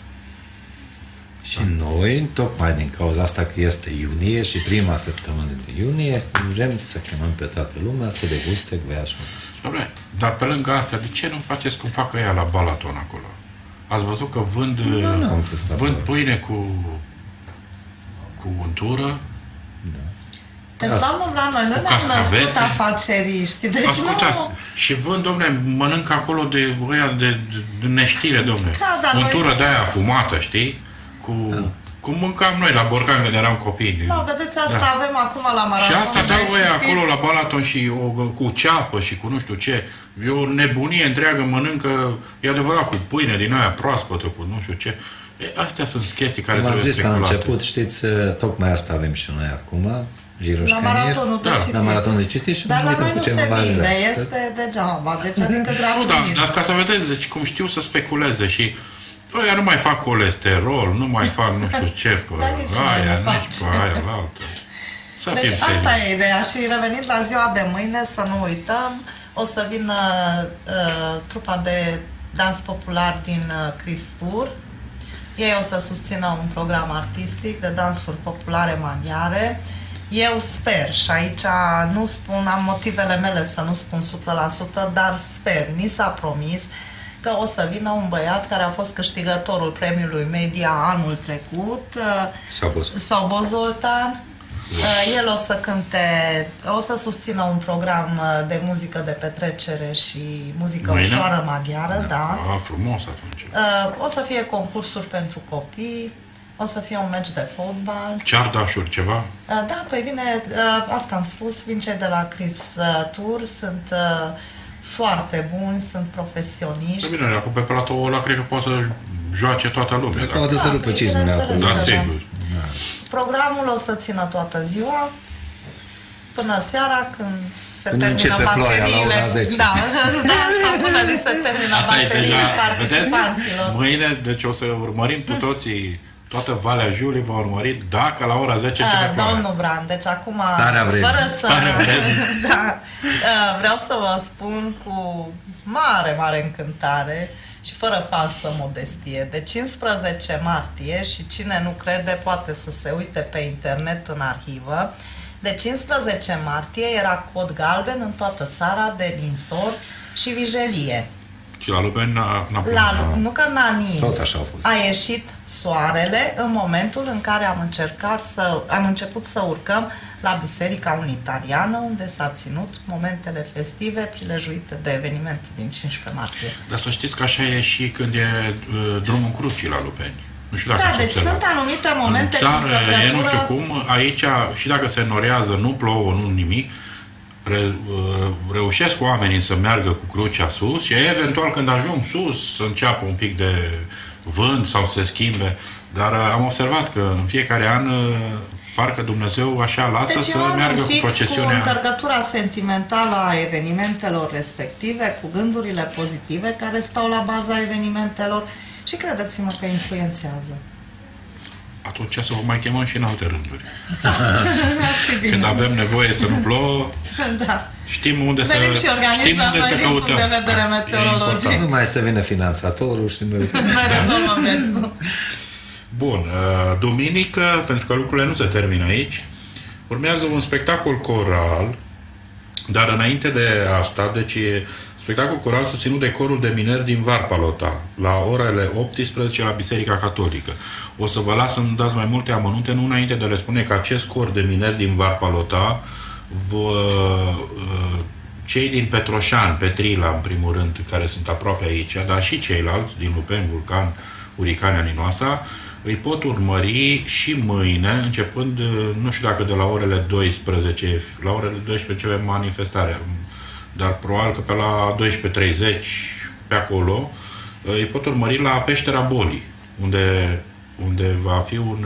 Speaker 2: Și noi, tocmai din cauza asta că este iunie și prima săptămână de iunie, vrem să chemăm pe toată lumea să deguste guiașul nostru.
Speaker 1: Dar pe lângă astea, de ce nu faceți cum fac ăia la Balaton acolo? Ați văzut că vând pâine cu untură?
Speaker 3: Da. Deci, domnul, la noi nu ne-am născut afaceriști. Deci nu...
Speaker 1: Și vând, domne, mănâncă acolo de ăia de neștire, domne. Untură de aia fumată, știi? Cum mâncam noi la Borcan când eram copii.
Speaker 3: Da, vedeți, asta avem acum la Maraton.
Speaker 1: Și asta dau ăia acolo la Balaton și cu ceapă și cu nu știu ce. E o nebunie întreagă, mănâncă, e adevărat, cu pâine din aia proaspătă, cu nu știu ce. Astea sunt chestii care trebuie speculate.
Speaker 2: La început, știți, tocmai asta avem și noi acum.
Speaker 3: La maratonul de citit.
Speaker 2: La maratonul de citit și
Speaker 3: dar la noi nu se vinde, este degeaba. Deci adică gratuit.
Speaker 1: Dar ca să vedeți, deci cum știu să speculeze și ăia nu mai fac colesterol, nu mai fac nu știu ce pe aia, nici pe aia la altă.
Speaker 3: Deci asta e ideea. Și revenind la ziua de mâine, să nu uităm, o să vină trupa de dans popular din Cristur. Ei o să susțină un program artistic de dansuri populare maghiare. Eu sper, și aici nu spun, am motivele mele să nu spun 100%, dar sper, ni s-a promis că o să vină un băiat care a fost câștigătorul premiului Media anul trecut, Sabo Zoltan. El o să cânte, o să susțină un program de muzică de petrecere și muzică ușoară maghiară, da.
Speaker 1: Frumos atunci.
Speaker 3: O să fie concursuri pentru copii, o să fie un meci de fotbal.
Speaker 1: Ceardașuri, ceva?
Speaker 3: Da, păi vine, asta am spus, vin cei de la Cris Tour, sunt foarte buni, sunt profesioniști.
Speaker 1: Bine, acum pe platoul ăla cred că poate să joace toată lumea.
Speaker 2: Poate să rupă cizmele acum.
Speaker 1: Da, sigur.
Speaker 3: Programul o să țină toată ziua, până seara, când se
Speaker 2: Până
Speaker 3: termină
Speaker 2: începe ploaia, la ora 10.
Speaker 3: Da, sau până li se termină bateriile participanților.
Speaker 1: Mâine, deci o să urmărim cu toții, toată Valea Jiului va urmări dacă la ora 10 începe ploaia.
Speaker 3: Domnul Bran, deci acum,
Speaker 2: fără
Speaker 3: să... Da, vreau să vă spun cu mare încântare și fără falsă modestie. De 15 martie, și cine nu crede poate să se uite pe internet în arhivă, de 15 martie era cod galben în toată țara de ninsori și vijelie.
Speaker 1: Și la Luben
Speaker 3: nu că n-a nins.
Speaker 2: Tot așa a fost.
Speaker 3: A ieșit soarele în momentul în care am început să urcăm la Biserica Unitariană, unde s-a ținut momentele festive prilejuite de evenimente din 15 martie.
Speaker 1: Dar să știți că așa e și când e drumul crucii la Lupeni. Nu știu dacă
Speaker 3: deci sunt anumite momente
Speaker 1: în țară, e nu știu cum, aici, și dacă se norează, nu plouă, nu nimic, reușesc oamenii să meargă cu crucea sus și eventual când ajung sus să înceapă un pic de vânt sau să se schimbe. Dar am observat că în fiecare an parcă Dumnezeu așa lasă să meargă cu procesiunea.
Speaker 3: Cu încărcătura sentimentală a evenimentelor respective, cu gândurile pozitive care stau la baza evenimentelor și credeți-mă că influențează.
Speaker 1: Atunci să vă mai chemăm și în alte rânduri. Când avem nevoie să nu plouă,
Speaker 3: da.
Speaker 1: știm unde să căutăm.
Speaker 3: Din punct de vedere meteorologic.
Speaker 2: Nu mai să vină finanțatorul și noi...
Speaker 1: Bun, duminică, pentru că lucrurile nu se termină aici, urmează un spectacol coral, dar înainte de asta, deci spectacol coral susținut de corul de mineri din Varpalota, la orele 18 la Biserica Catolică. O să vă las să-mi dați mai multe amănunte, nu înainte de a le spune că acest cor de mineri din Varpalota, cei din Petroșani, Petrila în primul rând, care sunt aproape aici, dar și ceilalți din Lupeni, Vulcan, Uricania, Ninoasa, îi pot urmări și mâine, începând, nu știu dacă de la orele 12, la orele 12 avem manifestare, dar probabil că pe la 12:30, pe acolo, îi pot urmări la Peștera Bolii, unde va fi un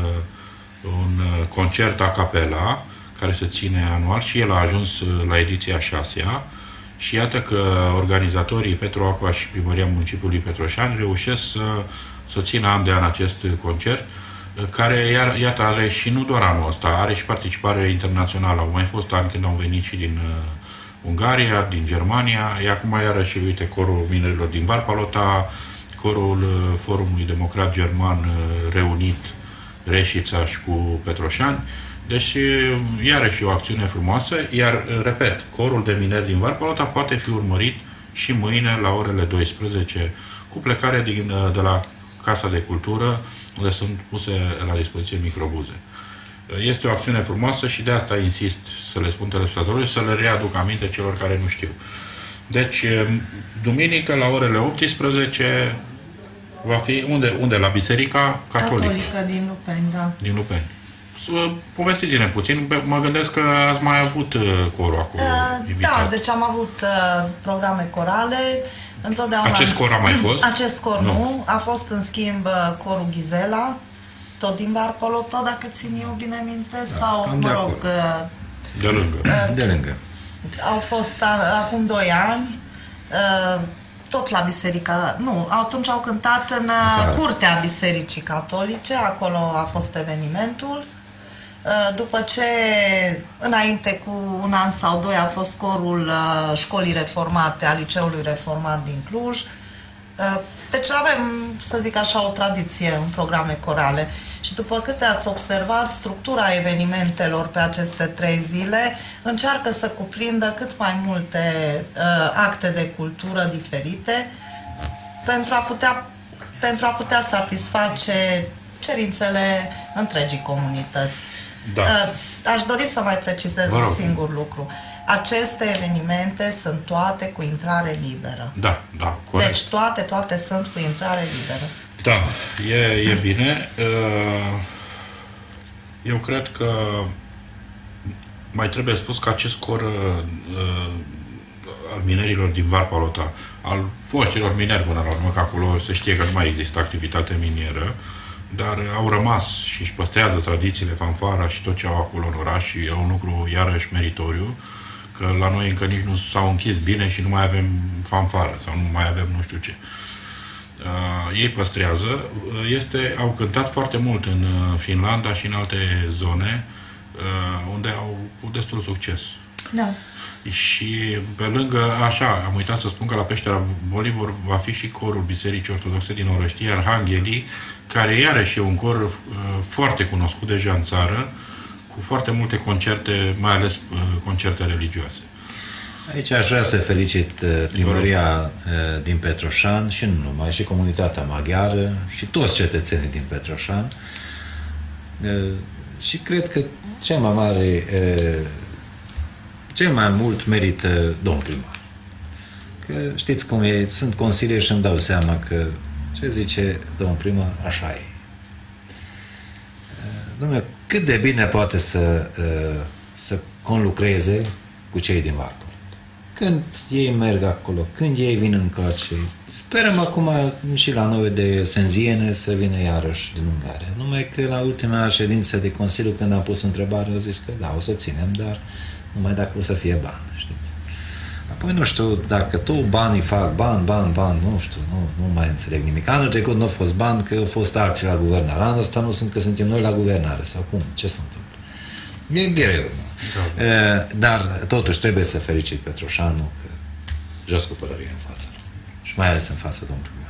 Speaker 1: concert a capela, care se ține anual și el a ajuns la ediția 6-a și iată că organizatorii Petru Aqua și Primăria Municipiului Petroșani reușesc să țină an de an acest concert, care, iată, are și nu doar anul ăsta, are și participare internațională. Au mai fost ani când au venit și din Ungaria, din Germania, acum iarăși, uite, corul minerilor din Varpalota, corul Forumului Democrat German reunit Reșița și cu Petroșani. Deci, iarăși o acțiune frumoasă, iar, repet, corul de mineri din Varpalota poate fi urmărit și mâine la orele 12, cu plecare de la Casa de Cultură, unde sunt puse la dispoziție microbuze. Este o acțiune frumoasă și de asta insist să le spun telespectatorilor și să le readuc aminte celor care nu știu. Deci, duminică, la orele 18, va fi unde? La Biserica Catolică.
Speaker 3: Din Lupeni, da.
Speaker 1: Din Lupeni. Povestiți-ne puțin. Mă gândesc că ați mai avut corul acolo invitat.
Speaker 3: Da, deci am avut programe corale. Întotdeauna...
Speaker 1: Acest cor a mai fost?
Speaker 3: Acest cor nu. A fost, în schimb, corul Ghizela, tot din Varpalota, dacă țin eu bine minte, sau, mă rog...
Speaker 1: De lângă.
Speaker 2: De lângă.
Speaker 3: Au fost acum 2 ani, tot la Biserica... Nu, atunci au cântat în curtea Bisericii Catolice, acolo a fost evenimentul. După ce, înainte cu 1 an sau 2, a fost corul Școlii Reformate, a Liceului Reformat din Cluj. Deci avem, să zic așa, o tradiție în programe corale. Și după câte ați observat, structura evenimentelor pe aceste 3 zile încearcă să cuprindă cât mai multe acte de cultură diferite pentru a putea satisface cerințele întregii comunități.
Speaker 1: Da.
Speaker 3: Aș dori să mai precizez un singur lucru. Aceste evenimente sunt toate cu intrare liberă.
Speaker 1: Da, da, corect.
Speaker 3: Deci toate sunt cu intrare liberă.
Speaker 1: Da, e bine. Eu cred că mai trebuie spus că acest cor al minerilor din Varpalota, al foștilor mineri până la urmă, că acolo se știe că nu mai există activitate minieră, dar au rămas și își păstrează tradițiile, fanfara și tot ce au acolo în oraș și e un lucru iarăși meritoriu, că la noi încă nici nu s-au închis bine și nu mai avem fanfară sau nu mai avem nu știu ce. Ei păstrează. Au cântat foarte mult în Finlanda și în alte zone unde au destul succes.
Speaker 3: Da.
Speaker 1: Și pe lângă, așa, am uitat să spun că la Peștera Bolivor va fi și corul Bisericii Ortodoxe din Orăștie, Arhanghelii, care iarăși e un cor foarte cunoscut deja în țară, cu foarte multe concerte, mai ales concerte religioase.
Speaker 2: Aici aș vrea să felicit primăria din Petroșan și nu numai, și comunitatea maghiară și toți cetățenii din Petroșan. Și cred că cel mai mult merită domn primar. Că știți cum e, sunt consilieri și îmi dau seama că ce zice domn primar, așa e. Dom'le, cât de bine poate să conlucreze cu cei din Varpalota. Când ei merg acolo, când ei vin încoace, sperăm acum și la noi de Senziene să vină iarăși din Ungaria. Numai că la ultima ședință de Consiliu, când am pus întrebare, au zis că da, o să ținem, dar numai dacă o să fie bani, știți. Apoi nu știu, dacă tot banii fac bani, nu știu, nu mai înțeleg nimic. Anul trecut nu a fost bani, că au fost alții la guvernare. Anul ăsta nu sunt că suntem noi la guvernare, sau cum? Ce se întâmplă? E greu. Da. Dar totuși trebuie să felicit Petroșanul că jos cu pălărie în fața. Și mai ales în fața domnului primar.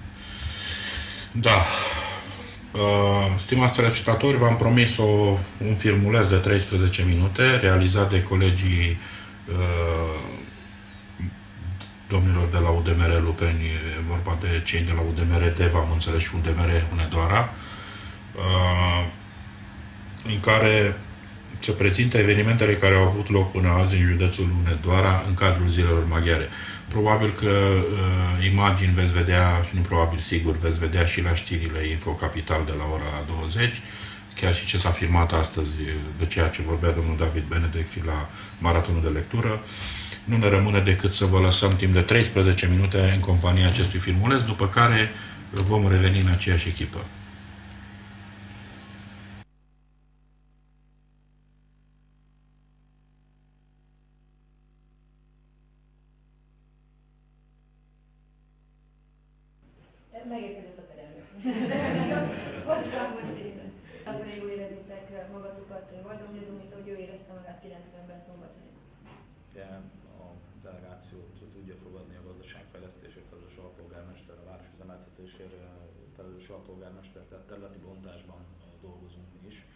Speaker 1: Da. Stimați telespectatori, v-am promis un filmuleț de 13 minute realizat de colegii domnilor de la UDMR Lupeni, e vorba de cei de la UDMR Deva, am înțeles, și UDMR Hunedoara, în care se prezintă evenimentele care au avut loc până azi în județul Hunedoara în cadrul zilelor maghiare. Probabil că imagini veți vedea, și nu probabil, sigur, veți vedea și la știrile Info Capital de la ora 20, chiar și ce s-a filmat astăzi de ceea ce vorbea domnul David Benedek și la maratonul de lectură. Nu ne rămâne decât să vă lăsăm timp de 13 minute în compania acestui filmuleț, după care vom reveni în aceeași echipă.
Speaker 4: Megérkezett a teremről. Hozzám, hogy akkor jól érezitek magatokat Vajdomgyodon, mint ahogy ő érezte magát 90-ben Szombathelyen.
Speaker 5: A delegációt tudja fogadni a gazdaságfejlesztésért felelős alpolgármester, a város üzemeltetésért felelős alpolgármester, tehát területi bontásban dolgozunk mi is.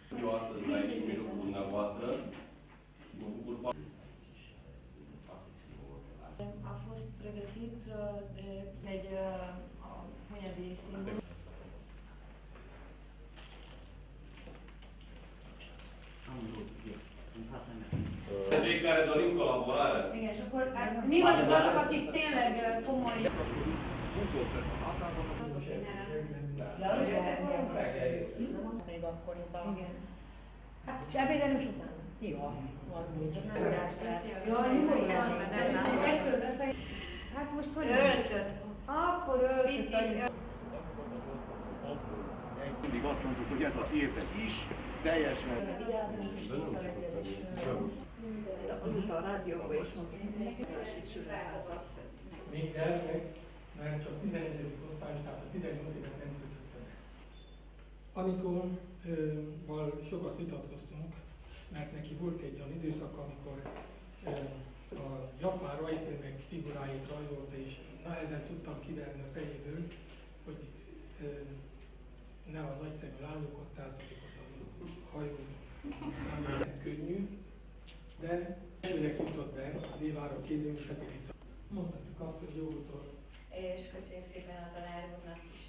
Speaker 4: A fost pregătit de egy hunyadi szimbol.
Speaker 6: Cei care dorim colaborare.
Speaker 4: Igen, és akkor mi vagyunk azok, akik tényleg komoly...
Speaker 7: Még akkor ez a...
Speaker 4: Igen. Hát, és ebédelünk is utána.
Speaker 7: Jó, az úgy.
Speaker 4: Csak nem rástál. Jaj, nyugodjan, mert nem látom. Ettől befejez... Hát most hogy... Öltöt. Akkor öltöt.
Speaker 8: Mindig azt mondtuk, hogy ez az éve is teljesen...
Speaker 4: Vigyázzunk is tiszteletére is.
Speaker 7: Azóta a rádióban is mondtuk, hogy másik szülőházat.
Speaker 9: Még gyermek, mert csak 11. osztályos, tehát a 18 évet nem töltötte be. Amikor sokat vitatkoztunk, mert neki volt egy olyan időszak, amikor a japán rajzfilmek figuráit rajzolta, és nehezen tudtam kiverni a fejéből, hogy ne a nagyszemű lányokat, tehát azokat a hajó nem könnyű, de előleg jutott be a Névárok kézművészeti. Mondhatjuk azt, hogy jó úton.
Speaker 4: És köszönjük szépen a tanár úrnak is.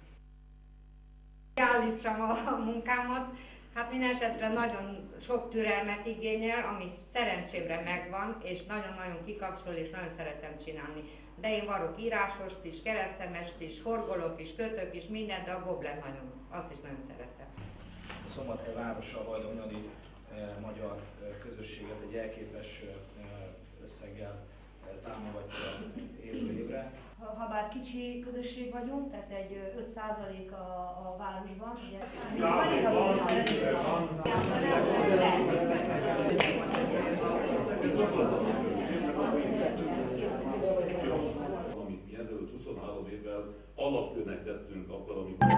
Speaker 10: Állítsam a munkámat, hát minden esetre nagyon sok türelmet igényel, ami szerencsémre megvan, és nagyon-nagyon kikapcsol, és nagyon szeretem csinálni. De én varok írásost is, keresztemest is, horgolok is, kötök is, mindent, de a goblet nagyon, azt is nagyon szeretem.
Speaker 5: A Szombathely városa, a vajdomgyadi magyar közösséget egy elképes összeggel támogatja évről évre.
Speaker 4: Ha bár kicsi közösség vagyunk, tehát egy 5% a városban, ugye
Speaker 11: amit mi ezelőtt 23 évvel alapkőnek tettünk akkor, amikor...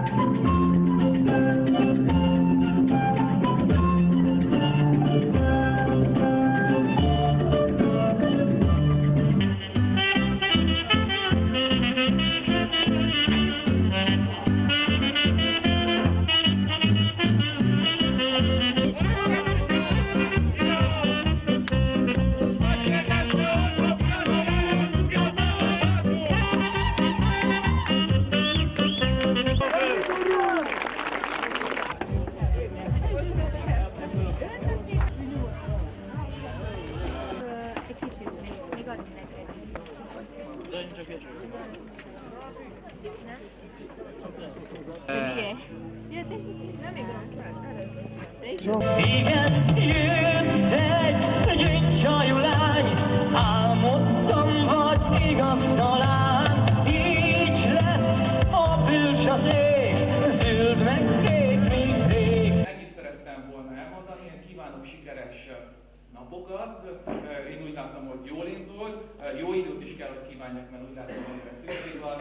Speaker 12: Igen, jött egy gyöngyhajú lány, álmodtam, vagy igaz talán, így lett a fülsaszék, zöld meg kék, mint rég.
Speaker 5: Ennyit szerettem volna elmondani, én kívánok sikeres napokat, én úgy látom, hogy jól indult, jó időt is kell, hogy kívánjak, mert úgy látom, hogy szükség van.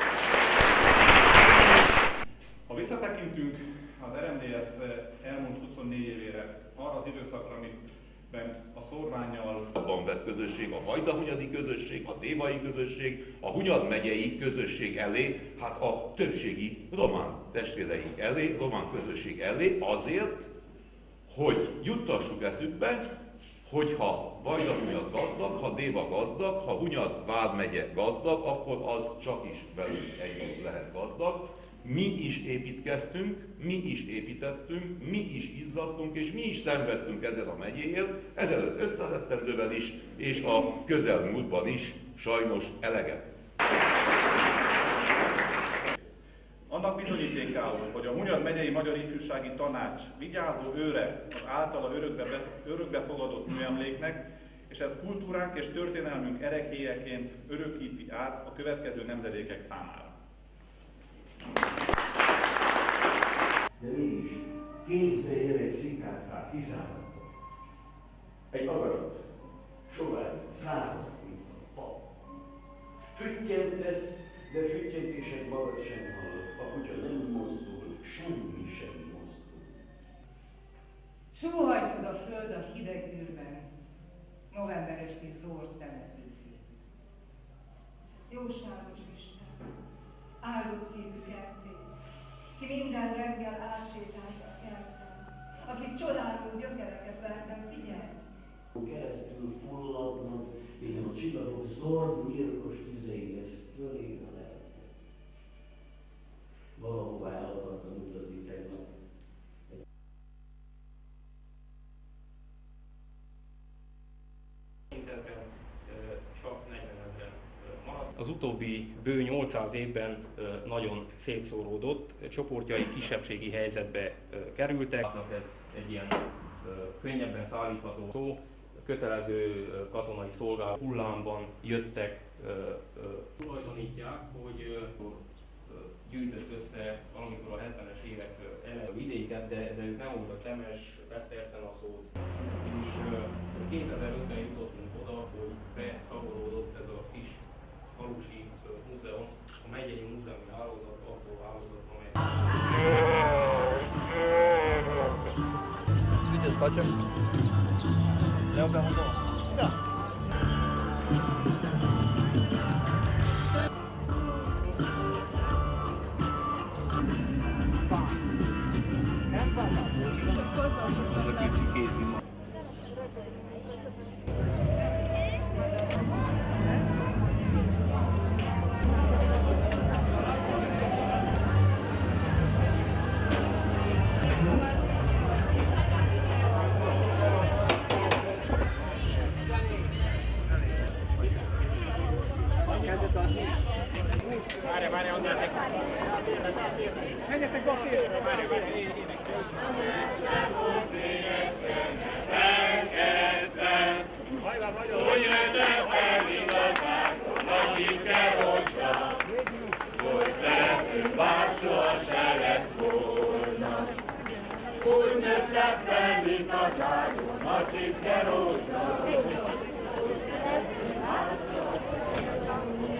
Speaker 13: Ha visszatekintünk az RMDSZ elmúlt 24 évére, arra az időszakra, amiben a szórvánnyal
Speaker 11: Abban vett közösség, a vajdahunyadi közösség, a dévai közösség, a Hunyad megyei közösség elé, hát a többségi román testvéreink elé, román közösség elé, azért, hogy juttassuk eszükbe, hogyha Vajdahunyad gazdag, ha Déva gazdag, ha Hunyad vármegye gazdag, akkor az csak is velünk együtt lehet gazdag. Mi is építkeztünk, mi is építettünk, mi is izzadtunk, és mi is szenvedtünk ezen a megyéért, ezelőtt 500 esztendővel is, és a közelmúltban is sajnos eleget.
Speaker 13: Annak bizonyítékául, hogy a Hunyad megyei Magyar Ifjúsági Tanács vigyázó őre az általa örökbe fogadott műemléknek, és ez kultúránk és történelmünk erekélyeként örökíti át a következő nemzedékek számára.
Speaker 8: De mégis, képzelj el egy szikáthát kiszállható. Egy madarat, sovány, száraz, mint a fa. Füttyentesz, de füttyentésed magad sem hallod, a kutya nem mozdul, semmi sem mozdul.
Speaker 14: Sóhajtod a föld a hideg űrben, november esti szórt temetőfél.
Speaker 4: Jóságos Isten,
Speaker 14: Áldott szívű kertész, ki minden reggel átsétálsz a kerten, akik csodáló gyökereket vertem, figyelj!
Speaker 8: Keresztül fulladnak, innen a csillagok zord nyírkos tüzeihez fölé a lelket. Valahová el akartam utazni tegnap.
Speaker 15: Csak 40 000 maradt. Az utóbbi bő 800 évben nagyon szétszóródott, csoportjai kisebbségi helyzetbe kerültek. Ez egy ilyen könnyebben szállítható szó. Kötelező katonai szolgálat hullámban jöttek, tulajdonítják, hogy gyűjtött össze valamikor a 70-es évek elején vidéket, de ők nem voltak Temes, Besztercenasszót, és 2005-ben jutottunk oda, hogy betagolódott ez a kis falusi múzeum, a megyei múzeumi hálózat, hálózat, amely...
Speaker 16: Widzisz, patrzę? Ja oglądam to. Ja.
Speaker 15: Ez a kicsi készít.
Speaker 16: Várj, onnan menjetek be a térre, várj, énekelj.
Speaker 12: Úgy jöttem fel igazából a sikerosra, hogy szeretünk bár soha se lett volna. Úgy nőttem fel, mint az ágon a sikerosra, hogy szeretünk bár soha se lett volna.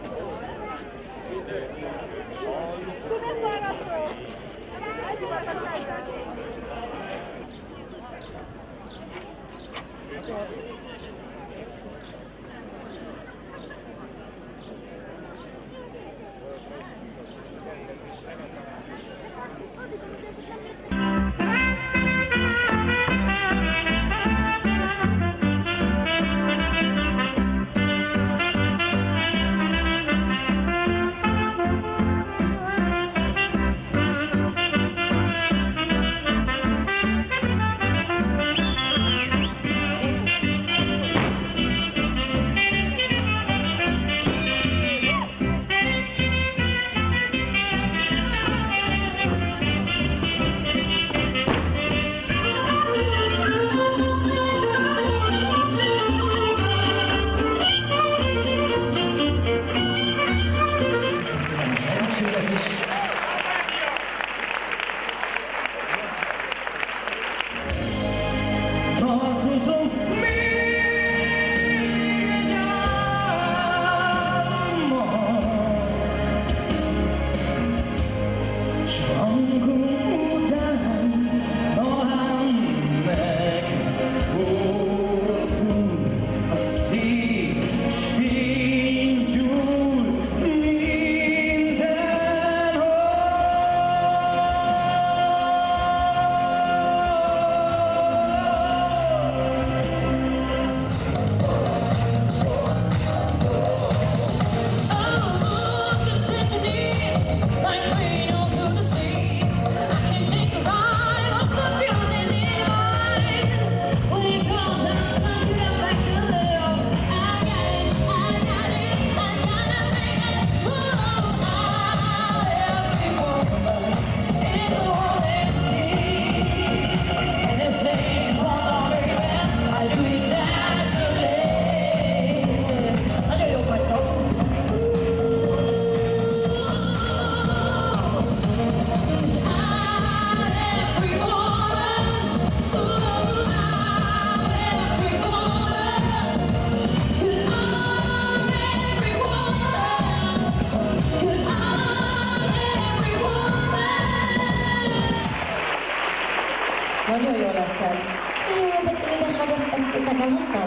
Speaker 17: Nagyon jó lesz ez. Jó, de édes vagy, ezt nekem hoztad?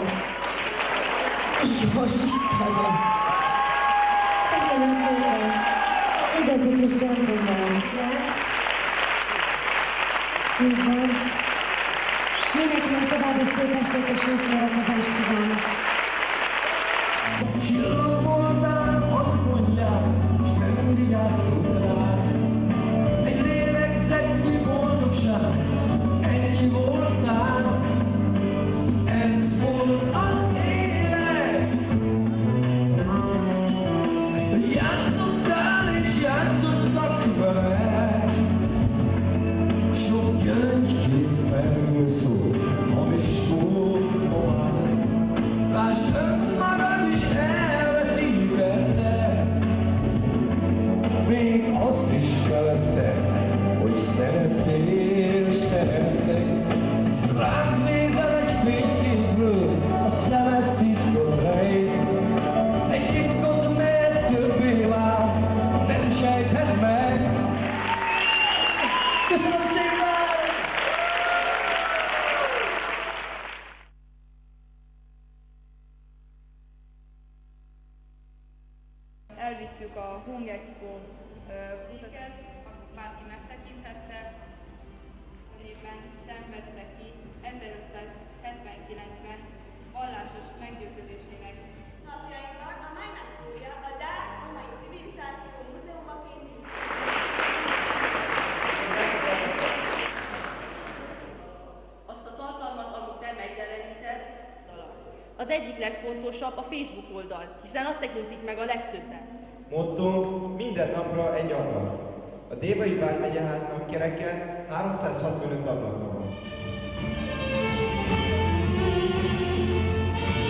Speaker 17: Jó, Istenem! Köszönöm szépen! Igazi kis gentleman! Így van. Mindenkinek további szép estét és jó szórakozást kívánok!
Speaker 12: Csillagoltál, azt mondják, s nem vigyáztunk rád. Egy lélegzetnyi boldogság, ennyi voltál. Ez volt az élet. Játszottál és játszottak veled. Sok gyöngyképpen szól, hamis volt tovább. Lásd, önmagad is elveszítette. Még azt is felette, hogy szerettél, szerettek. Rád nézel egy fényképről, a szemed titkot rejt. Egy titkot, mert többé vár, nem sejthet meg. Köszönöm szépen!
Speaker 4: Elvittük a Hung Expo utakat, bárki megtekintette. A névben szenvedte ki 1579-ben vallásos meggyőződésének
Speaker 18: napjainkban a megnaplója a Dán Romai Civilizáció Múzeumaként
Speaker 19: azt a tartalmat, amit te megjelenítesz, az egyik legfontosabb a Facebook oldal, hiszen azt tekintik meg a legtöbben.
Speaker 20: Mottónk minden napra egy ablak. A Dévai vármegyeháznak kereken 365 ablaka van.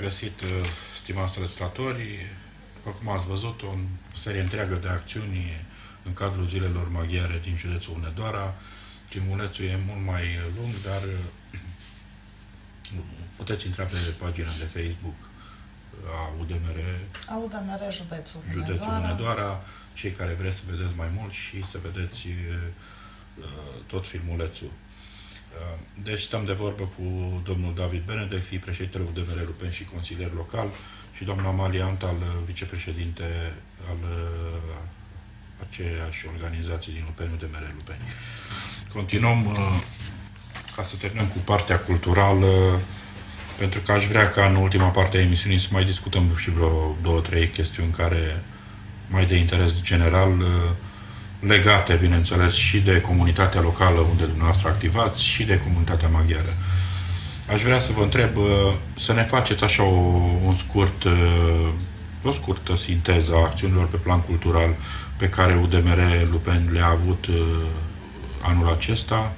Speaker 1: găsit, stimați telespectatori. Acum ați văzut o serie întreagă de acțiuni în cadrul zilelor maghiare din județul Hunedoara. Filmulețul e mult mai lung, dar puteți intra pe pagina de Facebook a UDMR, județul Hunedoara, cei care vreți să vedeți mai mult și să vedeți tot filmulețul. Deci stăm de vorbă cu domnul David Benedek, fi președintele UDMR Lupeni și consilier local, și doamna Amalia Antal, vicepreședinte al aceeași organizație din Lupeni, UDMR Lupeni. Continuăm, ca să terminăm cu partea culturală, pentru că aș vrea ca în ultima parte a emisiunii să mai discutăm și vreo 2-3 chestiuni care mai de interes general, legate, bineînțeles, și de comunitatea locală unde dumneavoastră activați și de comunitatea maghiară. Aș vrea să vă întreb, să ne faceți așa o scurtă sinteză a acțiunilor pe plan cultural pe care UDMR Lupeni le-a avut anul acesta,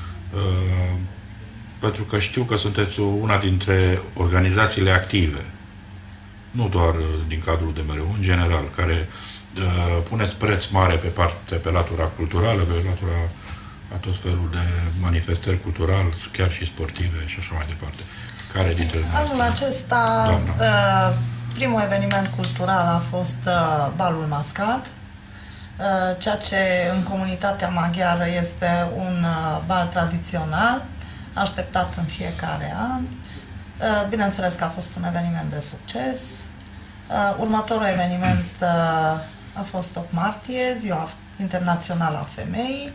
Speaker 1: pentru că știu că sunteți una dintre organizațiile active, nu doar din cadrul UDMR, în general, care puneți preț mare pe latura culturală, pe latura a tot felul de manifestări culturale, chiar și sportive și așa mai departe. Care dintre
Speaker 3: anul acesta, primul eveniment cultural a fost balul mascat, ceea ce în comunitatea maghiară este un bal tradițional, așteptat în fiecare an. Bineînțeles că a fost un eveniment de succes. Următorul eveniment a fost 8 martie, Ziua Internațională a Femeii.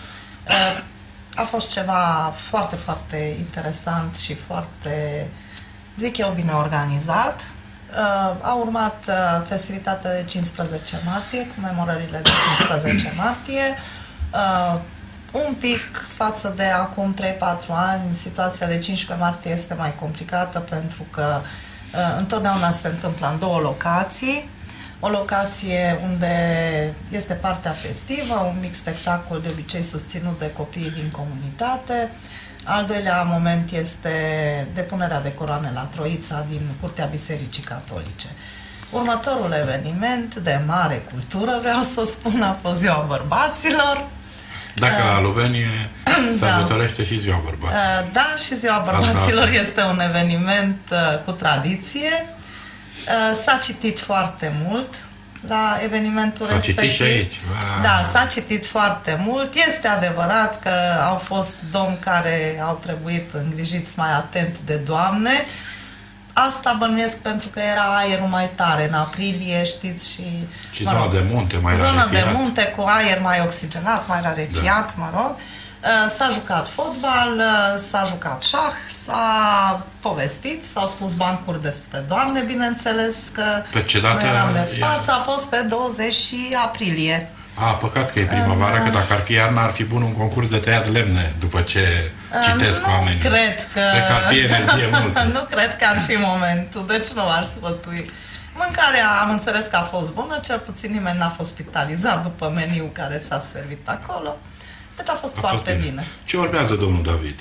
Speaker 3: A fost ceva foarte, foarte interesant și foarte, zic eu, bine organizat. A urmat festivitatea de 15 martie, comemorările de 15 martie. Un pic față de acum 3-4 ani, situația de 15 martie este mai complicată pentru că întotdeauna se întâmplă în 2 locații. O locație unde este partea festivă, un mic spectacol de obicei susținut de copiii din comunitate. Al doilea moment este depunerea de coroane la Troița din Curtea Bisericii Catolice. Următorul eveniment de mare cultură, vreau să spun, a fost Ziua Bărbaților.
Speaker 1: Dacă la Lupeni sărbătorește și Ziua Bărbaților.
Speaker 3: Da, și Ziua Bărbaților este un eveniment cu tradiție. S-a citit foarte mult la evenimentul respectiv.
Speaker 1: S-a citit și aici.
Speaker 3: Da, s-a citit foarte mult. Este adevărat că au fost domni care au trebuit îngrijiți mai atent de doamne. Asta bănuiesc pentru că era aerul mai tare în aprilie, știți, și
Speaker 1: zona de munte mai rarefiat.
Speaker 3: Zona de munte cu aer mai oxigenat, mai rarefiat, mă rog. S-a jucat fotbal, s-a jucat șah, s-a povestit, s-au spus bancuri despre doamne, bineînțeles că
Speaker 1: pe ce dată
Speaker 3: eram de față, a fost pe 20 aprilie.
Speaker 1: Păcat că e primăvara, că dacă ar fi iarna, ar fi bun un concurs de tăiat lemne, după ce citesc oamenii.
Speaker 3: Cred că
Speaker 1: ar fi energie multă.
Speaker 3: Nu cred că ar fi momentul, deci nu aș sfătui. Mâncarea am înțeles că a fost bună, cel puțin nimeni n-a fost spitalizat după meniu care s-a servit acolo. Deci a fost foarte bine.
Speaker 1: Ce urmează, domnul David?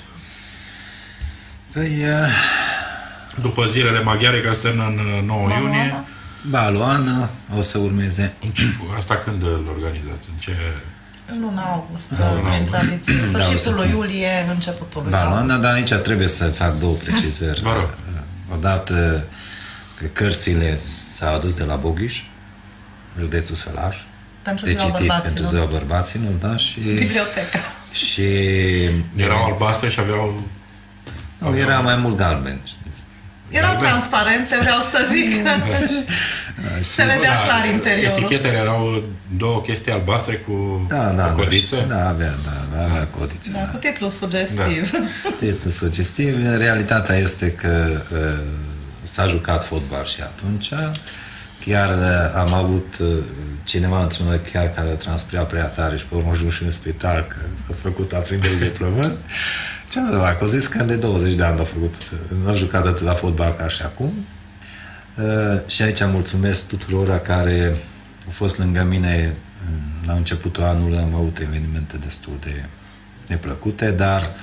Speaker 2: Păi,
Speaker 1: după zilele maghiare, care se termină în 9 iunie.
Speaker 2: Balul Ana o să urmeze.
Speaker 1: Asta când îl organizați? În ce...
Speaker 3: În luna august. În tradiție. Sfârșitul lui iulie, începutul lui
Speaker 2: Balul Ana, dar aici trebuie să fac 2 precizări. Odată că cărțile s-au adus de la Boghiș, județul Sălaș.
Speaker 3: Pentru
Speaker 2: de citit pentru Ziua Bărbaților, da? Și
Speaker 3: biblioteca.
Speaker 2: Și
Speaker 1: erau albastre și aveau...
Speaker 2: Nu, era mai mult galben.
Speaker 3: Erau transparente, vreau să zic. Se vedea clar interiorul.
Speaker 1: Etichetele erau 2 chestii albastre cu codițe?
Speaker 2: Da, avea codițe.
Speaker 3: Da, cu titlul sugestiv.
Speaker 2: Titlul sugestiv. Realitatea este că s-a jucat fotbal și atunci. Chiar am avut cineva între noi chiar care transpirea prea tare și pe urmă ajuns și în spital că s-a făcut aprindere de plămân. Ce adevărat, că au zis că de 20 de ani n-a jucat atât la fotbal ca și acum. Și aici mulțumesc tuturora care au fost lângă mine la începutul anului. Am avut evenimente destul de neplăcute, dar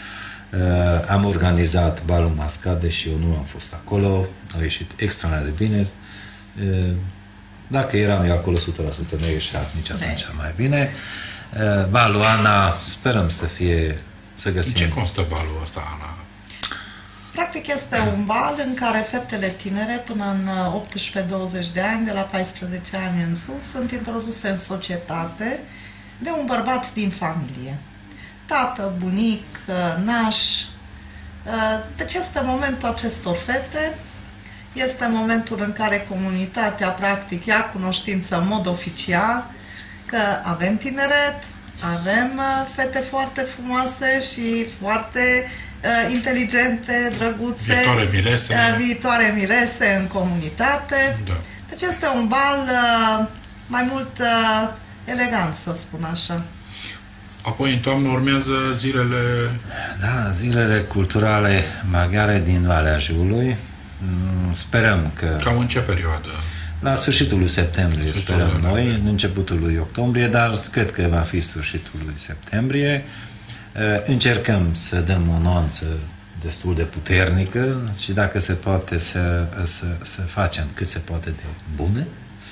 Speaker 2: Am organizat balul mascat, deși eu nu am fost acolo, a ieșit extraordinar de bine. Dacă eram eu acolo 100%, nu ieșea nici atunci mai bine. Balul Ana, sperăm să găsim.
Speaker 1: În ce constă balul ăsta, Ana?
Speaker 3: Practic este un bal în care fetele tinere până în 18-20 de ani, de la 14 ani în sus, sunt introduse în societate de un bărbat din familie. Tată, bunic, naș. Deci este momentul acestor fete, este momentul în care comunitatea practic ia cunoștință în mod oficial că avem tineret, avem fete foarte frumoase și foarte inteligente, drăguțe, viitoare mirese în comunitate. Da. Deci este un bal mai mult elegant, să spun așa.
Speaker 1: Apoi în toamnă urmează zilele...
Speaker 2: Da, zilele culturale maghiare din Valea Jiului. Sperăm că...
Speaker 1: Cam în ce perioadă?
Speaker 2: La sfârșitul lui septembrie, sperăm noi, în începutul lui octombrie, dar cred că va fi sfârșitul lui septembrie. Încercăm să dăm o nuanță destul de puternică și dacă se poate să facem cât se poate de bune.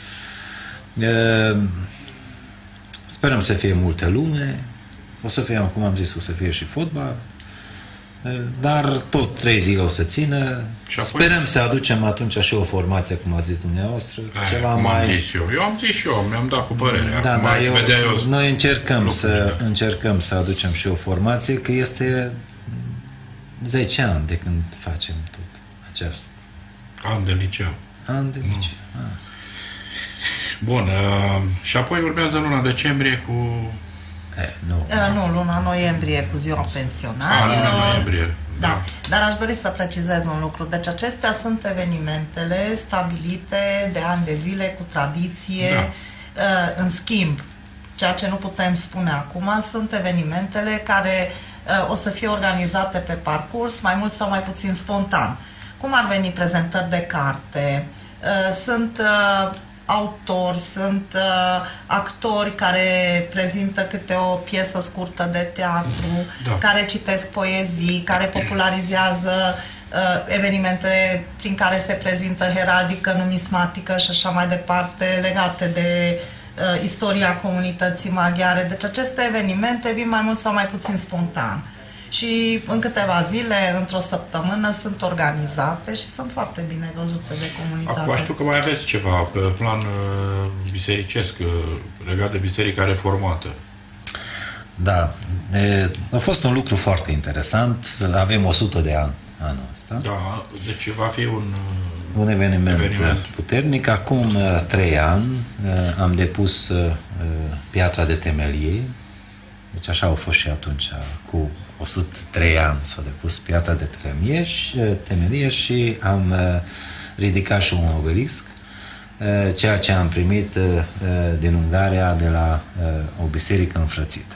Speaker 2: Sperăm să fie multe lume, o să fie, cum am zis, o să fie și fotbal, dar tot 3 zile o să țină. Sperăm să aducem atunci și o formație, cum a zis dumneavoastră, ceva mai...
Speaker 1: Eu am zis și eu, mi-am dat cu părerea.
Speaker 2: Da, noi încercăm să aducem și o formație, că este 10 ani de când facem tot aceasta.
Speaker 1: An de liceu.
Speaker 2: An de liceu.
Speaker 1: Bun, și apoi urmează luna decembrie cu...
Speaker 3: Nu, luna noiembrie cu ziua pensionarilor.
Speaker 1: Luna noiembrie.
Speaker 3: Da, dar aș dori să precizez un lucru. Deci acestea sunt evenimentele stabilite de ani de zile, cu tradiție. În schimb, ceea ce nu putem spune acum, sunt evenimentele care o să fie organizate pe parcurs, mai mult sau mai puțin spontan. Cum ar veni prezentări de carte, sunt autori, sunt actori care prezintă câte o piesă scurtă de teatru, care citesc poezii, care popularizează evenimente prin care se prezintă heraldică, numismatică și așa mai departe, legate de istoria comunității maghiare. Deci aceste evenimente vin mai mult sau mai puțin spontan. Și în câteva zile, într-o săptămână, sunt organizate și sunt foarte bine văzute de comunitate.
Speaker 1: Acum știu că mai aveți ceva pe plan bisericesc, legat de Biserica Reformată.
Speaker 2: Da, a fost un lucru foarte interesant. Avem 100 de ani anul ăsta.
Speaker 1: Da, deci va fi
Speaker 2: un eveniment puternic. Acum 3 ani am depus piatra de temelie. Deci așa au fost și atunci, cu 103 ani s-a depus piatra de temelie și am ridicat și un obelisc, ceea ce am primit din Ungaria de la o biserică înfrățită.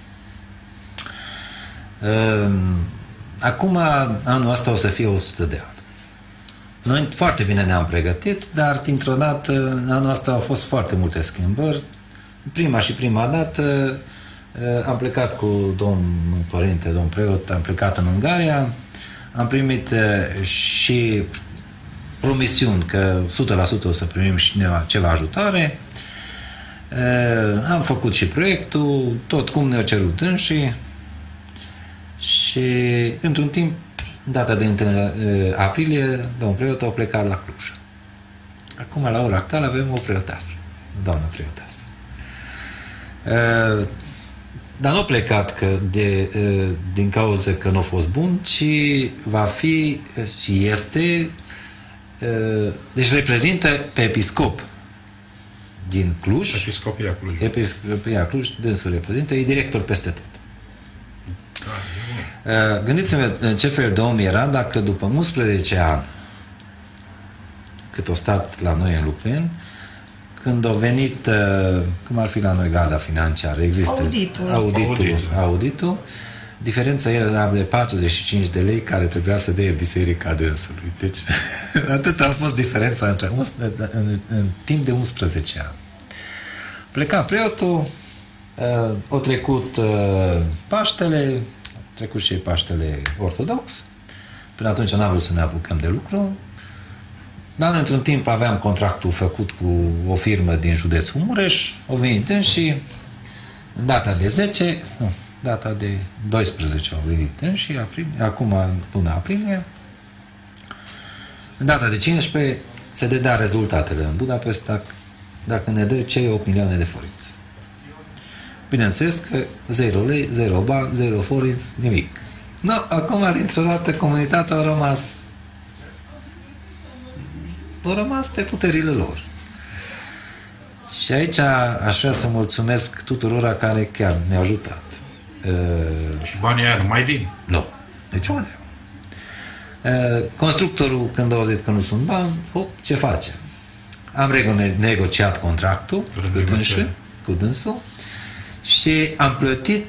Speaker 2: Acum, anul ăsta o să fie 100 de ani. Noi foarte bine ne-am pregătit, dar dintr-o dată, anul ăsta au fost foarte multe schimbări. Prima dată am plecat cu domn părinte, domn preot, am plecat în Ungaria, am primit și promisiuni că 100% o să primim și ceva ajutare. Am făcut și proiectul, tot cum ne-au cerut înșii, și într-un timp, data de 1 aprilie, domnul preot a plecat la Cluj. Acum, la ora actuală, avem o preoteasă, doamna preoteasă. Dar nu a plecat din cauza că nu a fost bun, ci va fi și este, deci reprezintă pe episcop din Cluj.
Speaker 1: Episcopia Cluj.
Speaker 2: Episcopia Cluj, dânsul reprezintă, e director peste tot. Gândiți-vă ce fel de om era dacă după 11 ani cât a stat la noi în Lupen, când a venit, cum ar fi la noi garda financiară, există auditul, diferența era de 45 de lei care trebuia să dea biserica dânsului. Deci, atât a fost diferența în timp de 11 ani. Pleca preotul, a trecut Paștele, trecut și Paștele Ortodox. Până atunci n-am vrut să ne apucăm de lucru. Dar într-un timp aveam contractul făcut cu o firmă din județul Mureș, o venit și în data de 10, nu, data de 12 au venit și acum luna aprilie, în data de 15 se dădea rezultatele în Budapesta dacă ne dă cei 8 milioane de forinți. Bineînțeles că 0 lei, 0 bani, 0 forinți, nimic. No, acum, dintr-o dată, comunitatea a rămas pe puterile lor. Și aici aș vrea să mulțumesc tuturora care chiar ne-au ajutat.
Speaker 1: Și banii aia nu mai vin?
Speaker 2: Nu. Deci unde? Constructorul, când a auzit că nu sunt bani, ce face? Am negociat contractul cu dânsul și am plătit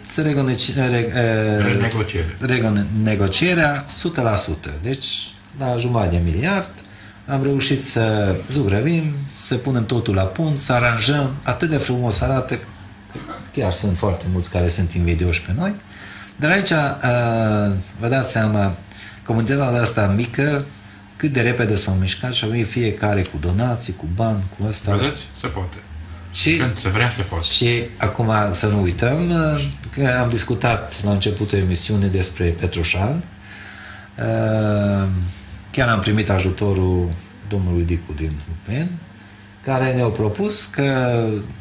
Speaker 2: renegocierea 100%. Deci, la jumătate de miliard, am reușit să zugrăvim, să punem totul la punct, să aranjăm, atât de frumos arată, chiar sunt foarte mulți care sunt invidioși pe noi, dar aici vă dați seama, comunitatea asta mică, cât de repede s-au mișcat și au venit fiecare cu donații, cu bani, cu asta.
Speaker 1: Vedeți? Se poate. Și, când se vrea, se poate.
Speaker 2: Și acum să nu uităm că am discutat la începutul emisiunii despre Petroșan. Chiar am primit ajutorul domnului Dicu din Lupen, care ne-a propus că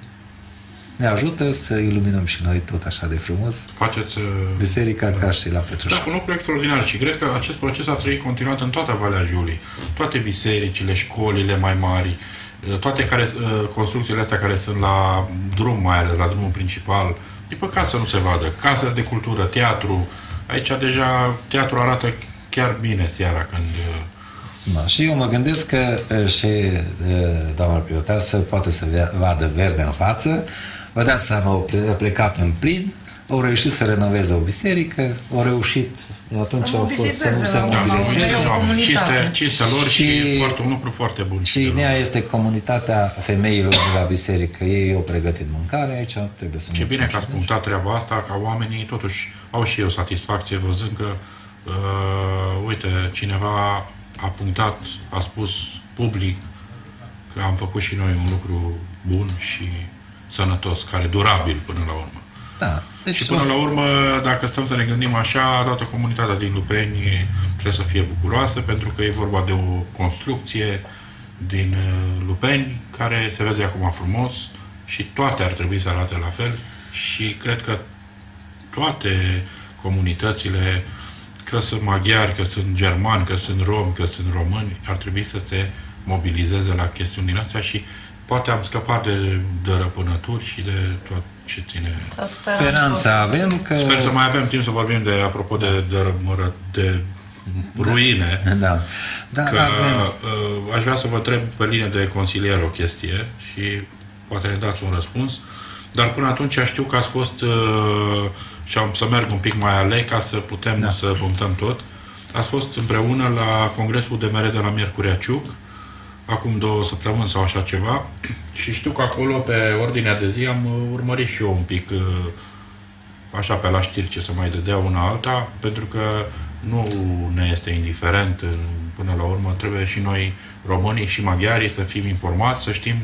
Speaker 2: ne ajută să iluminăm și noi tot așa de frumos.
Speaker 1: Faceți
Speaker 2: biserica ca și la Petroșan.
Speaker 1: Da, un lucru extraordinar și cred că acest proces a trăit continuat în toată Valea Jiului. Toate bisericile, școlile mai mari, toate construcțiile astea care sunt la drum, mai ales la drumul principal, e păcat să nu se vadă. Casă de cultură, teatru. Aici deja teatru arată chiar bine seara când...
Speaker 2: Da, și eu mă gândesc că și doamna prioritatea poate să vadă verde în față. Vă dați seama, au plecat în plin, au reușit să renoveze o biserică, au reușit, atunci au fost să nu se mobilizeze.
Speaker 1: Cinstea lor și un lucru foarte bun.
Speaker 2: Și ideea este comunitatea femeilor de la biserică. Ei au pregătit mâncare, aici trebuie să...
Speaker 1: Ce bine că ați punctat treaba asta, ca oamenii totuși au și eu satisfacție văzând că uite, cineva a punctat, a spus public că am făcut și noi un lucru bun și sănătos, care durabil până la urmă.
Speaker 2: Da. Deci
Speaker 1: și până la urmă, dacă stăm să ne gândim așa, toată comunitatea din Lupeni trebuie să fie bucuroasă, pentru că e vorba de o construcție din Lupeni, care se vede acum frumos și toate ar trebui să arate la fel și cred că toate comunitățile, că sunt maghiari, că sunt germani, că sunt romi, că sunt români, ar trebui să se mobilizeze la chestiuni din astea și poate am scăpat de răpânături și de tot ce ține.
Speaker 2: Speranța avem că...
Speaker 1: Sper să mai avem timp să vorbim de, apropo de ruine.
Speaker 2: Da.
Speaker 1: Că aș vrea să vă întreb pe linie de consilier o chestie și poate ne dați un răspuns. Dar până atunci știu că ați fost și am să merg un pic mai ale ca să putem să punctăm tot. Ați fost împreună la Congresul DMR de la Miercurea Ciuc, acum 2 săptămâni sau așa ceva, și știu că acolo pe ordinea de zi am urmărit și eu un pic așa pe la știri ce să mai dădea una alta, pentru că nu ne este indiferent până la urmă, trebuie și noi românii și maghiarii să fim informați, să știm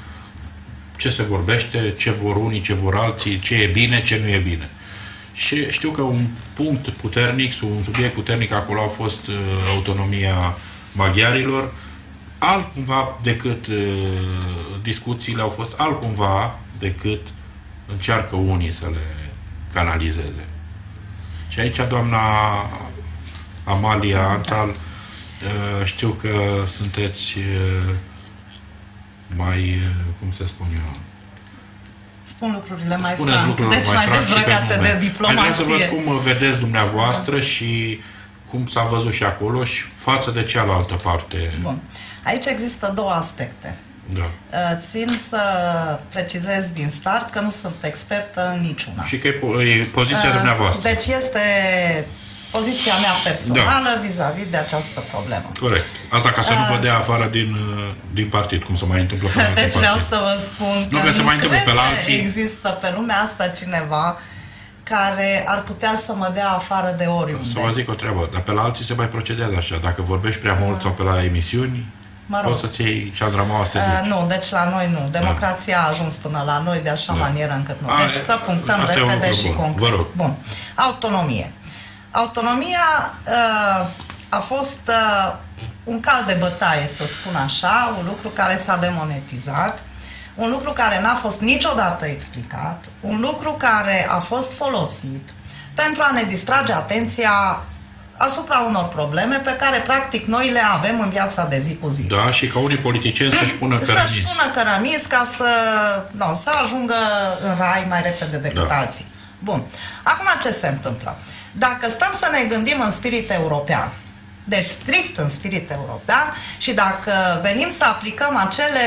Speaker 1: ce se vorbește, ce vor unii, ce vor alții, ce e bine, ce nu e bine. Și știu că un punct puternic, un subiect puternic acolo a fost autonomia maghiarilor, altcumva decât discuțiile au fost altcumva decât încearcă unii să le canalizeze. Și aici doamna Amalia Antal, știu că sunteți mai, cum să spun eu,
Speaker 3: spun lucrurile mai franc, deci mai dezbrăcate de diplomație.
Speaker 1: Aș vrea să văd cum vedeți dumneavoastră și cum s-a văzut și acolo și față de cealaltă parte.
Speaker 3: Bun. Aici există 2 aspecte.
Speaker 1: Da.
Speaker 3: Țin să precizez din start că nu sunt expertă în niciuna.
Speaker 1: Și că e poziția dumneavoastră.
Speaker 3: Deci este poziția mea personală vis-a-vis de această problemă.
Speaker 1: Corect. Asta ca să nu vă dea afară din partid, cum se mai întâmplă pe alții.
Speaker 3: Deci vreau să vă spun
Speaker 1: că se mai întâmplă pe alții.
Speaker 3: Există pe lumea asta cineva care ar putea să mă dea afară de oriunde.
Speaker 1: Să vă zic o treabă, dar pe la alții se mai procedează așa. Dacă vorbești prea mult sau pe la emisiuni, poți să-ți iei ceandramaua să te duci.
Speaker 3: Nu, deci la noi nu. Democrația a ajuns până la noi de așa manieră încât nu. Deci să punctăm repede și concret. Bun. Autonomie. Autonomia a fost un cal de bătaie, să spun așa, un lucru care s-a demonetizat, un lucru care n-a fost niciodată explicat, un lucru care a fost folosit pentru a ne distrage atenția asupra unor probleme pe care practic noi le avem în viața de zi cu zi.
Speaker 1: Da, și ca unii politicieni să-și pună cărămizi.
Speaker 3: Să-și pună cărămizi ca să ajungă în rai mai repede decât alții. Bun. Acum ce se întâmplă? Dacă stăm să ne gândim în spirit european, deci strict în spirit european, și dacă venim să aplicăm acele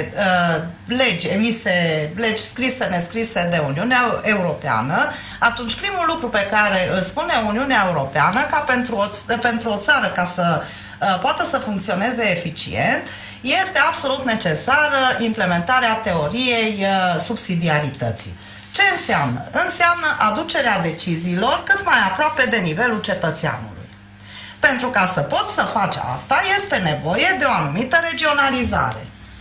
Speaker 3: legi scrise, nescrise de Uniunea Europeană, atunci primul lucru pe care îl spune Uniunea Europeană, ca pentru o țară ca să poată să funcționeze eficient, este absolut necesară implementarea teoriei subsidiarității. Ce înseamnă? Înseamnă aducerea deciziilor cât mai aproape de nivelul cetățeanului. Pentru ca să poți să faci asta, este nevoie de o anumită regionalizare.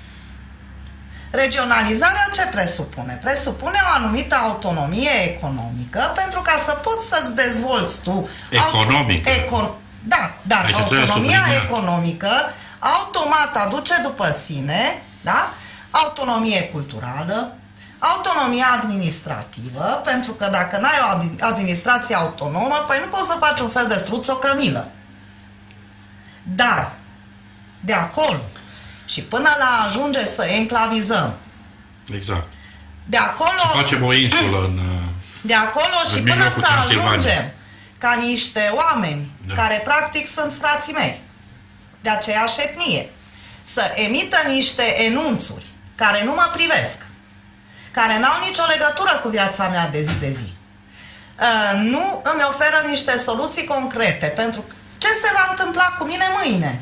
Speaker 3: Regionalizarea ce presupune? Presupune o anumită autonomie economică, pentru ca să poți să-ți dezvolți tu...
Speaker 1: Economică.
Speaker 3: Dar autonomia economică automat aduce după sine, da? Autonomie culturală, autonomia administrativă, pentru că dacă n-ai o administrație autonomă, păi nu poți să faci un fel de struț-o-cămilă. Dar, de acolo și până la ajunge să enclavizăm.
Speaker 1: Exact.
Speaker 3: De acolo...
Speaker 1: Să facem o insulă în...
Speaker 3: De acolo și până să ajungem ca niște oameni care practic sunt frații mei, de aceeași etnie, să emită niște enunțuri care nu mă privesc, care n-au nicio legătură cu viața mea de zi de zi. Nu îmi oferă niște soluții concrete pentru ce se va întâmpla cu mine mâine.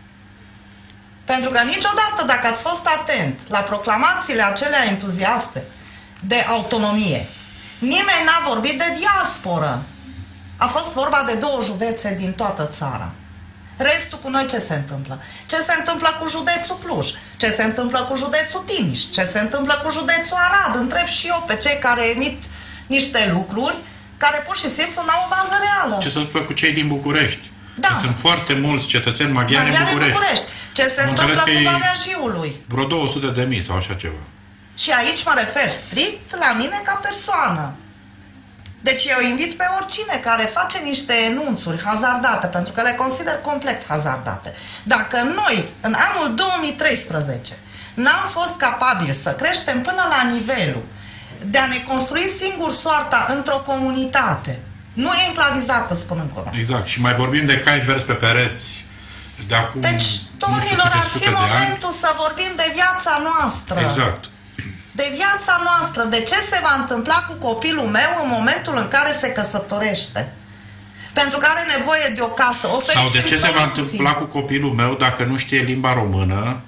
Speaker 3: Pentru că niciodată, dacă ați fost atent la proclamațiile acelea entuziaste de autonomie, nimeni n-a vorbit de diasporă. A fost vorba de 2 județe din toată țara. Restul cu noi ce se întâmplă? Ce se întâmplă cu județul Cluj? Ce se întâmplă cu județul Timiș? Ce se întâmplă cu județul Arad? Întreb și eu pe cei care emit niște lucruri care pur și simplu n-au o bază reală.
Speaker 1: Ce se întâmplă cu cei din București?
Speaker 3: Da.
Speaker 1: Sunt foarte mulți cetățeni maghiari în București.
Speaker 3: Ce se întâmplă cu Valea Jiului?
Speaker 1: Vreo 200.000 sau așa ceva.
Speaker 3: Și aici mă refer strict la mine ca persoană. Deci eu invit pe oricine care face niște enunțuri hazardate, pentru că le consider complet hazardate. Dacă noi, în anul 2013, n-am fost capabili să creștem până la nivelul de a ne construi singur soarta într-o comunitate, nu enclavizată, spun încă o dată.
Speaker 1: Exact. Și mai vorbim de cai verzi pe pereți de acum,
Speaker 3: deci, domnilor, ar fi momentul să vorbim de viața noastră.
Speaker 1: Exact.
Speaker 3: De viața noastră. De ce se va întâmpla cu copilul meu în momentul în care se căsătorește? Pentru că are nevoie de o casă.
Speaker 1: Sau de ce se va întâmpla cu copilul meu dacă nu știe limba română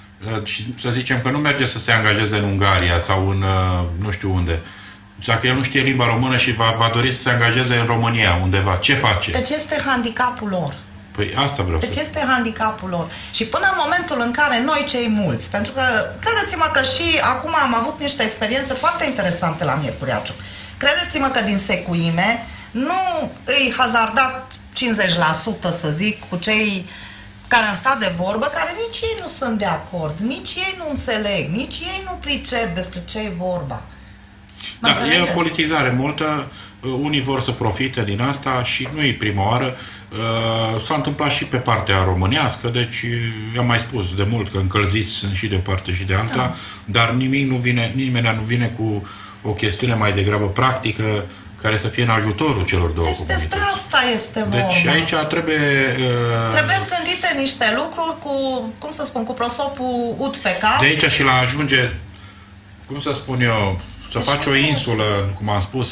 Speaker 1: și să zicem că nu merge să se angajeze în Ungaria sau în nu știu unde. Dacă el nu știe limba română și va dori să se angajeze în România undeva, ce face?
Speaker 3: Deci este handicapul lor.
Speaker 1: Păi asta vreau să...
Speaker 3: Deci este handicapul lor. Și până în momentul în care noi cei mulți, pentru că credeți-mă că și acum am avut niște experiențe foarte interesante la Miercurea Ciuc. Credeți-mă că din secuime nu îi hazardat 50%, să zic, cu cei care am stat de vorbă, care nici ei nu sunt de acord, nici ei nu înțeleg, nici ei nu pricep despre ce e vorba.
Speaker 1: Da, e o politizare multă, unii vor să profite din asta și nu e prima oară. S-a întâmplat și pe partea românească, deci am mai spus de mult că încălziți sunt și de o parte și de alta, dar nimeni nu vine cu o chestiune mai degrabă practică care să fie în ajutorul celor două comunități.
Speaker 3: Despre asta este vorba.
Speaker 1: Deci aici trebuie
Speaker 3: gândite niște lucruri cu, cum să spun, cu prosopul ud pe cap.
Speaker 1: De aici și la ajunge, cum să spun eu, să faci o insulă, cum am spus,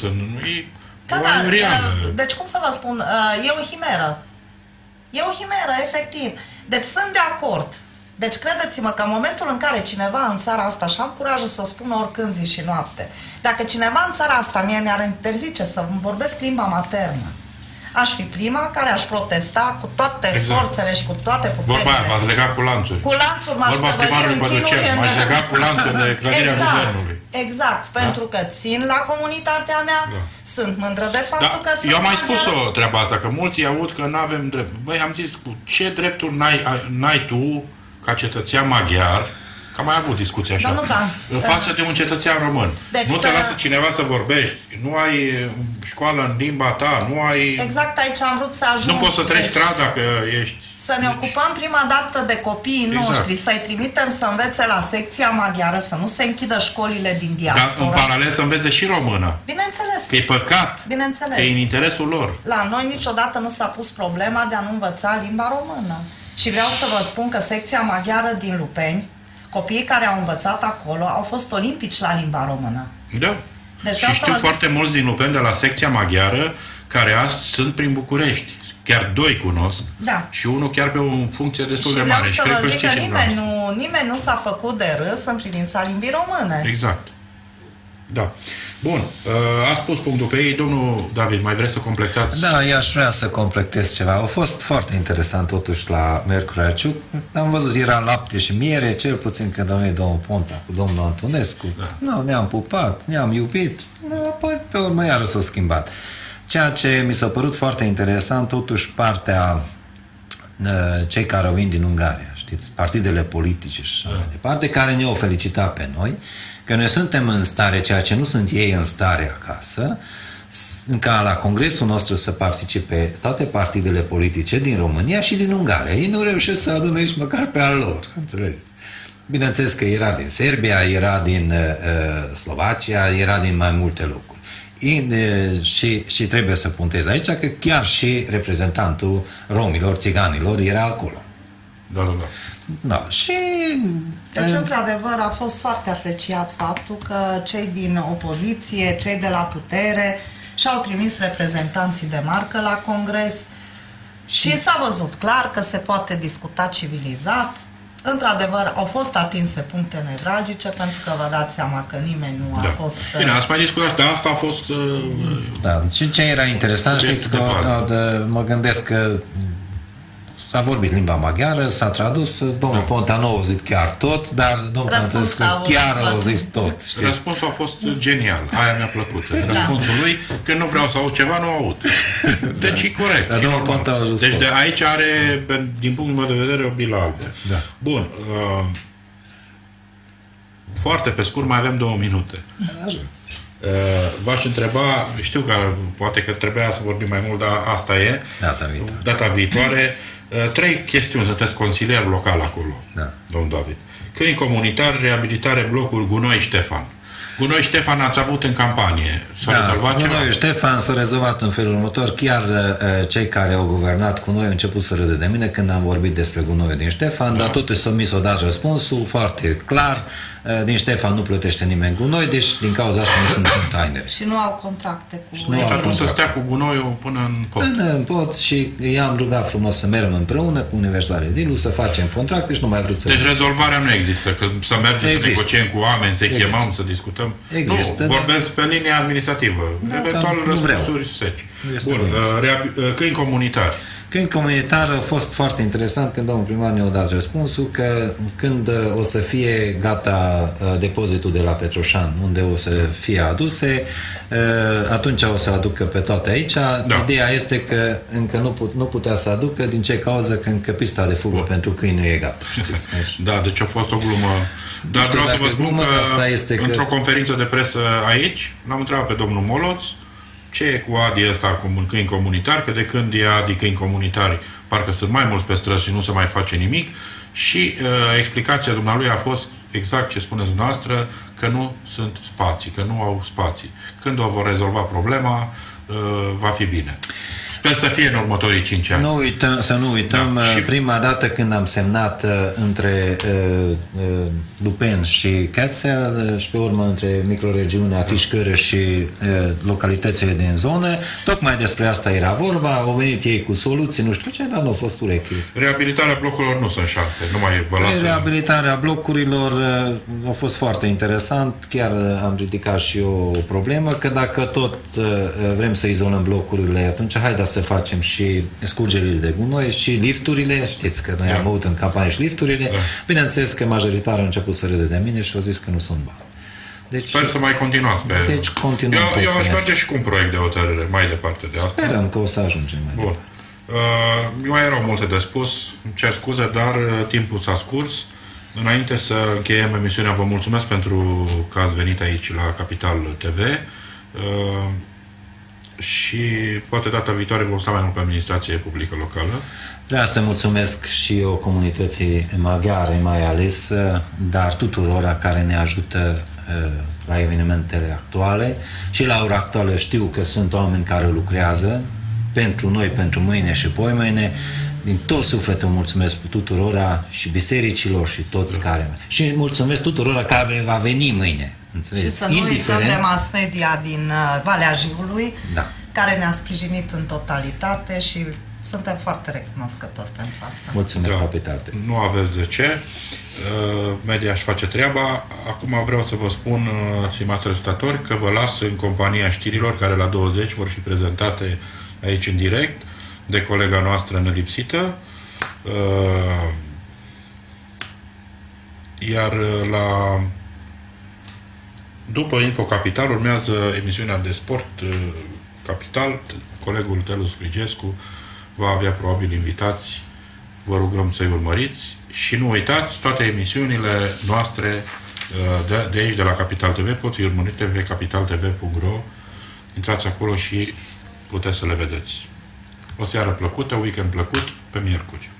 Speaker 3: deci cum să vă spun, e o himeră. E o himeră, efectiv. Deci sunt de acord Deci credeți-mă că în momentul în care cineva în țara asta, și am curajul să o spun oricând zi și noapte, dacă cineva în țara asta mie mi-ar interzice să vorbesc limba maternă, aș fi prima care aș protesta cu toate forțele și cu toate puterile.
Speaker 1: Vorba aia, v-ați legat cu lanțuri.
Speaker 3: Cu lanțuri m-aș tăvăli în chinuri.
Speaker 1: M-aș lega cu lanțuri de clădirea guvernului.
Speaker 3: Exact, pentru că țin la comunitatea mea, sunt mândră de faptul că sunt
Speaker 1: eu am mai
Speaker 3: maghiară.
Speaker 1: spus-o treaba asta, că mulți aud că nu avem drept. Băi, am zis, cu ce drepturi n-ai tu, ca cetățean maghiar, că am mai avut discuția așa, față de un cetățean român. Deci nu te lasă cineva să vorbești, nu ai școală în limba ta, nu ai...
Speaker 3: Exact aici am vrut să ajung.
Speaker 1: Nu poți să treci strada că ești...
Speaker 3: Să ne ocupăm prima dată de copiii noștri, să-i trimitem să învețe la secția maghiară, să nu se închidă școlile din diaspora.
Speaker 1: Dar în paralel să învețe și română.
Speaker 3: Bineînțeles.
Speaker 1: Că e păcat.
Speaker 3: Bineînțeles.
Speaker 1: Că e în interesul lor.
Speaker 3: La noi niciodată nu s-a pus problema de a nu învăța limba română. Și vreau să vă spun că secția maghiară din Lupeni, copiii care au învățat acolo, au fost olimpici la limba română.
Speaker 1: Da. Deci și știu foarte mulți din Lupeni de la secția maghiară care azi sunt prin București. Chiar 2 cunosc. Da. Și unul chiar pe o funcție destul de mare.
Speaker 3: Și vreau să vă zic că nimeni nu s-a făcut de râs în privința limbii române.
Speaker 1: Exact. Da. Bun. A spus punctul pe ei. Domnul David, mai vreți să completați?
Speaker 2: Da, eu aș vrea să completez ceva. A fost foarte interesant totuși la Miercurea Ciuc. Am văzut, era lapte și miere, cel puțin când am venit domnul Ponta cu domnul Antonescu. Da. No, ne-am pupat, ne-am iubit. Apoi, pe urmă, iară s-a schimbat. Ceea ce mi s-a părut foarte interesant, totuși, partea cei care vin din Ungaria, știți, partidele politice și așa mai departe, care ne-au felicitat pe noi, că noi suntem în stare, ceea ce nu sunt ei în stare acasă, ca la congresul nostru să participe toate partidele politice din România și din Ungaria. Ei nu reușesc să adune nici măcar pe al lor, înțelegeți? Bineînțeles că era din Serbia, era din Slovacia, era din mai multe locuri. Și trebuie să puntez aici că chiar și reprezentantul romilor, țiganilor era acolo.
Speaker 1: Da.
Speaker 2: Da, și...
Speaker 3: Deci, într-adevăr, a fost foarte apreciat faptul că cei din opoziție, cei de la putere și-au trimis reprezentanții de marcă la congres și s-a văzut clar că se poate discuta civilizat. Într-adevăr, au fost atinse puncte nevralgice, pentru că vă dați seama că nimeni nu a fost...
Speaker 1: Bine, ați mai discutat, că asta a fost...
Speaker 2: Da, și ce era interesant, știți că mă gândesc că s-a vorbit limba maghiară, s-a tradus, domnul Ponta nu a auzit chiar tot, dar domnul Antonescu chiar a auzit tot. Știi?
Speaker 1: Răspunsul a fost genial, aia mi-a plăcut. Răspunsul lui, că nu vreau să aud ceva, nu aud. Deci e corect.
Speaker 2: Dar domnul Ponta a ajuns.
Speaker 1: Deci de aici are, din punctul meu de vedere, o bilă albă.
Speaker 2: Da.
Speaker 1: Bun. Foarte pe scurt, mai avem 2 minute. V-aș întreba, știu că poate că trebuia să vorbim mai mult, dar asta e. Data viitoare. 3 chestiuni, sunteți consilier local acolo, domnul David. Câini comunitar, reabilitare, blocuri Gunoi Ștefan. Gunoi Ștefan ați avut în campanie. S-a rezolvat ceva?
Speaker 2: Gunoi Ștefan s-a rezolvat în felul următor. Chiar cei care au guvernat cu noi au început să râde de mine când am vorbit despre Gunoiul din Ștefan, dar totuși mi s-a dat răspunsul foarte clar. Din Ștefan nu plătește nimeni gunoi, deci din cauza asta nu sunt containere.
Speaker 3: Și nu au contracte cu
Speaker 1: gunoi. Și atunci să stea cu gunoiul până în pot.
Speaker 2: Până în pot și i-am rugat frumos să mergem împreună cu Universale Dilu, să facem contracte și nu mai vrut să...
Speaker 1: Deci rezolvarea nu există, că să mergem să negociem cu oameni, să-i chemăm, să discutăm.
Speaker 2: Există.
Speaker 1: Nu, vorbesc pe linia administrativă. Eventual răspunsuri seci. Bun, câini comunitari.
Speaker 2: Câini comunitar a fost foarte interesant când domnul primar ne-a dat răspunsul că când o să fie gata depozitul de la Petroșan, unde o să fie aduse, atunci o să aducă pe toate aici. Ideea este că încă nu putea să aducă, din ce cauză că încă pista de fugă pentru câini nu e gata.
Speaker 1: Da, deci a fost o glumă. Dar vreau să vă spun că într-o conferință de presă aici, l-am întrebat pe domnul Moloț ce e cu Adi ăsta cu câini comunitari, că de când e Adi câini comunitari parcă sunt mai mulți pe străzi și nu se mai face nimic și explicația dumnealui a fost exact ce spuneți dumneavoastră, că nu sunt spații, că nu au spații. Când o vor rezolva problema, va fi bine. Sper să fie în următorii 5 ani.
Speaker 2: Să nu uităm,
Speaker 1: și
Speaker 2: prima dată când am semnat între Lupen și Chețel și pe urmă între microregiunea Chișcăre și localitățile din zonă, tocmai despre asta era vorba, au venit ei cu soluții, nu știu ce, dar nu au fost urechi.
Speaker 1: Reabilitarea blocurilor nu sunt șanse, nu mai vă lasă.
Speaker 2: Reabilitarea blocurilor a fost foarte interesant, chiar am ridicat și eu o problemă, că dacă tot vrem să izolăm blocurile, atunci haideți să facem și scurgerile de gunoi și lifturile, știți că noi am avut în campanie și lifturile, bineînțeles că majoritatea a început să râde de mine și au zis că nu sunt bani. Deci,
Speaker 1: sper să mai continuați pe...
Speaker 2: Deci continuăm.
Speaker 1: Eu aș merge și cu un proiect de hotărâre mai departe de asta.
Speaker 2: Sperăm că o să ajungem mai departe.
Speaker 1: Mai erau multe de spus, îmi cer scuze, dar timpul s-a scurs. Înainte să încheiem emisiunea, vă mulțumesc pentru că ați venit aici la Capital TV și poate data viitoare vom sta mai mult pe administrație publică locală.
Speaker 2: Vreau să mulțumesc și eu comunității maghiare mai ales, dar tuturora care ne ajută la evenimentele actuale și la ora actuală știu că sunt oameni care lucrează pentru noi, pentru mâine și poimâine. Din tot sufletul mulțumesc tuturora și bisericilor și toți care... Și mulțumesc tuturora care va veni mâine.
Speaker 3: Și să nu uităm de mass media din Valea Jiului, care ne-a sprijinit în totalitate și suntem foarte recunoscători pentru asta.
Speaker 2: Mulțumesc, Capital.
Speaker 1: Nu aveți de ce. Media își face treaba. Acum vreau să vă spun, stimați telespectatori, că vă las în compania știrilor care la 20 vor fi prezentate aici în direct de colega noastră nelipsită. Iar după Info Capital urmează emisiunea de sport Capital. Colegul Telus Frigescu va avea probabil invitați. Vă rugăm să-i urmăriți și nu uitați, toate emisiunile noastre de aici, de la Capital TV, pot fi urmărite pe capitaltv.ro. Intrați acolo și puteți să le vedeți. O seară plăcută, weekend plăcut, pe miercuri.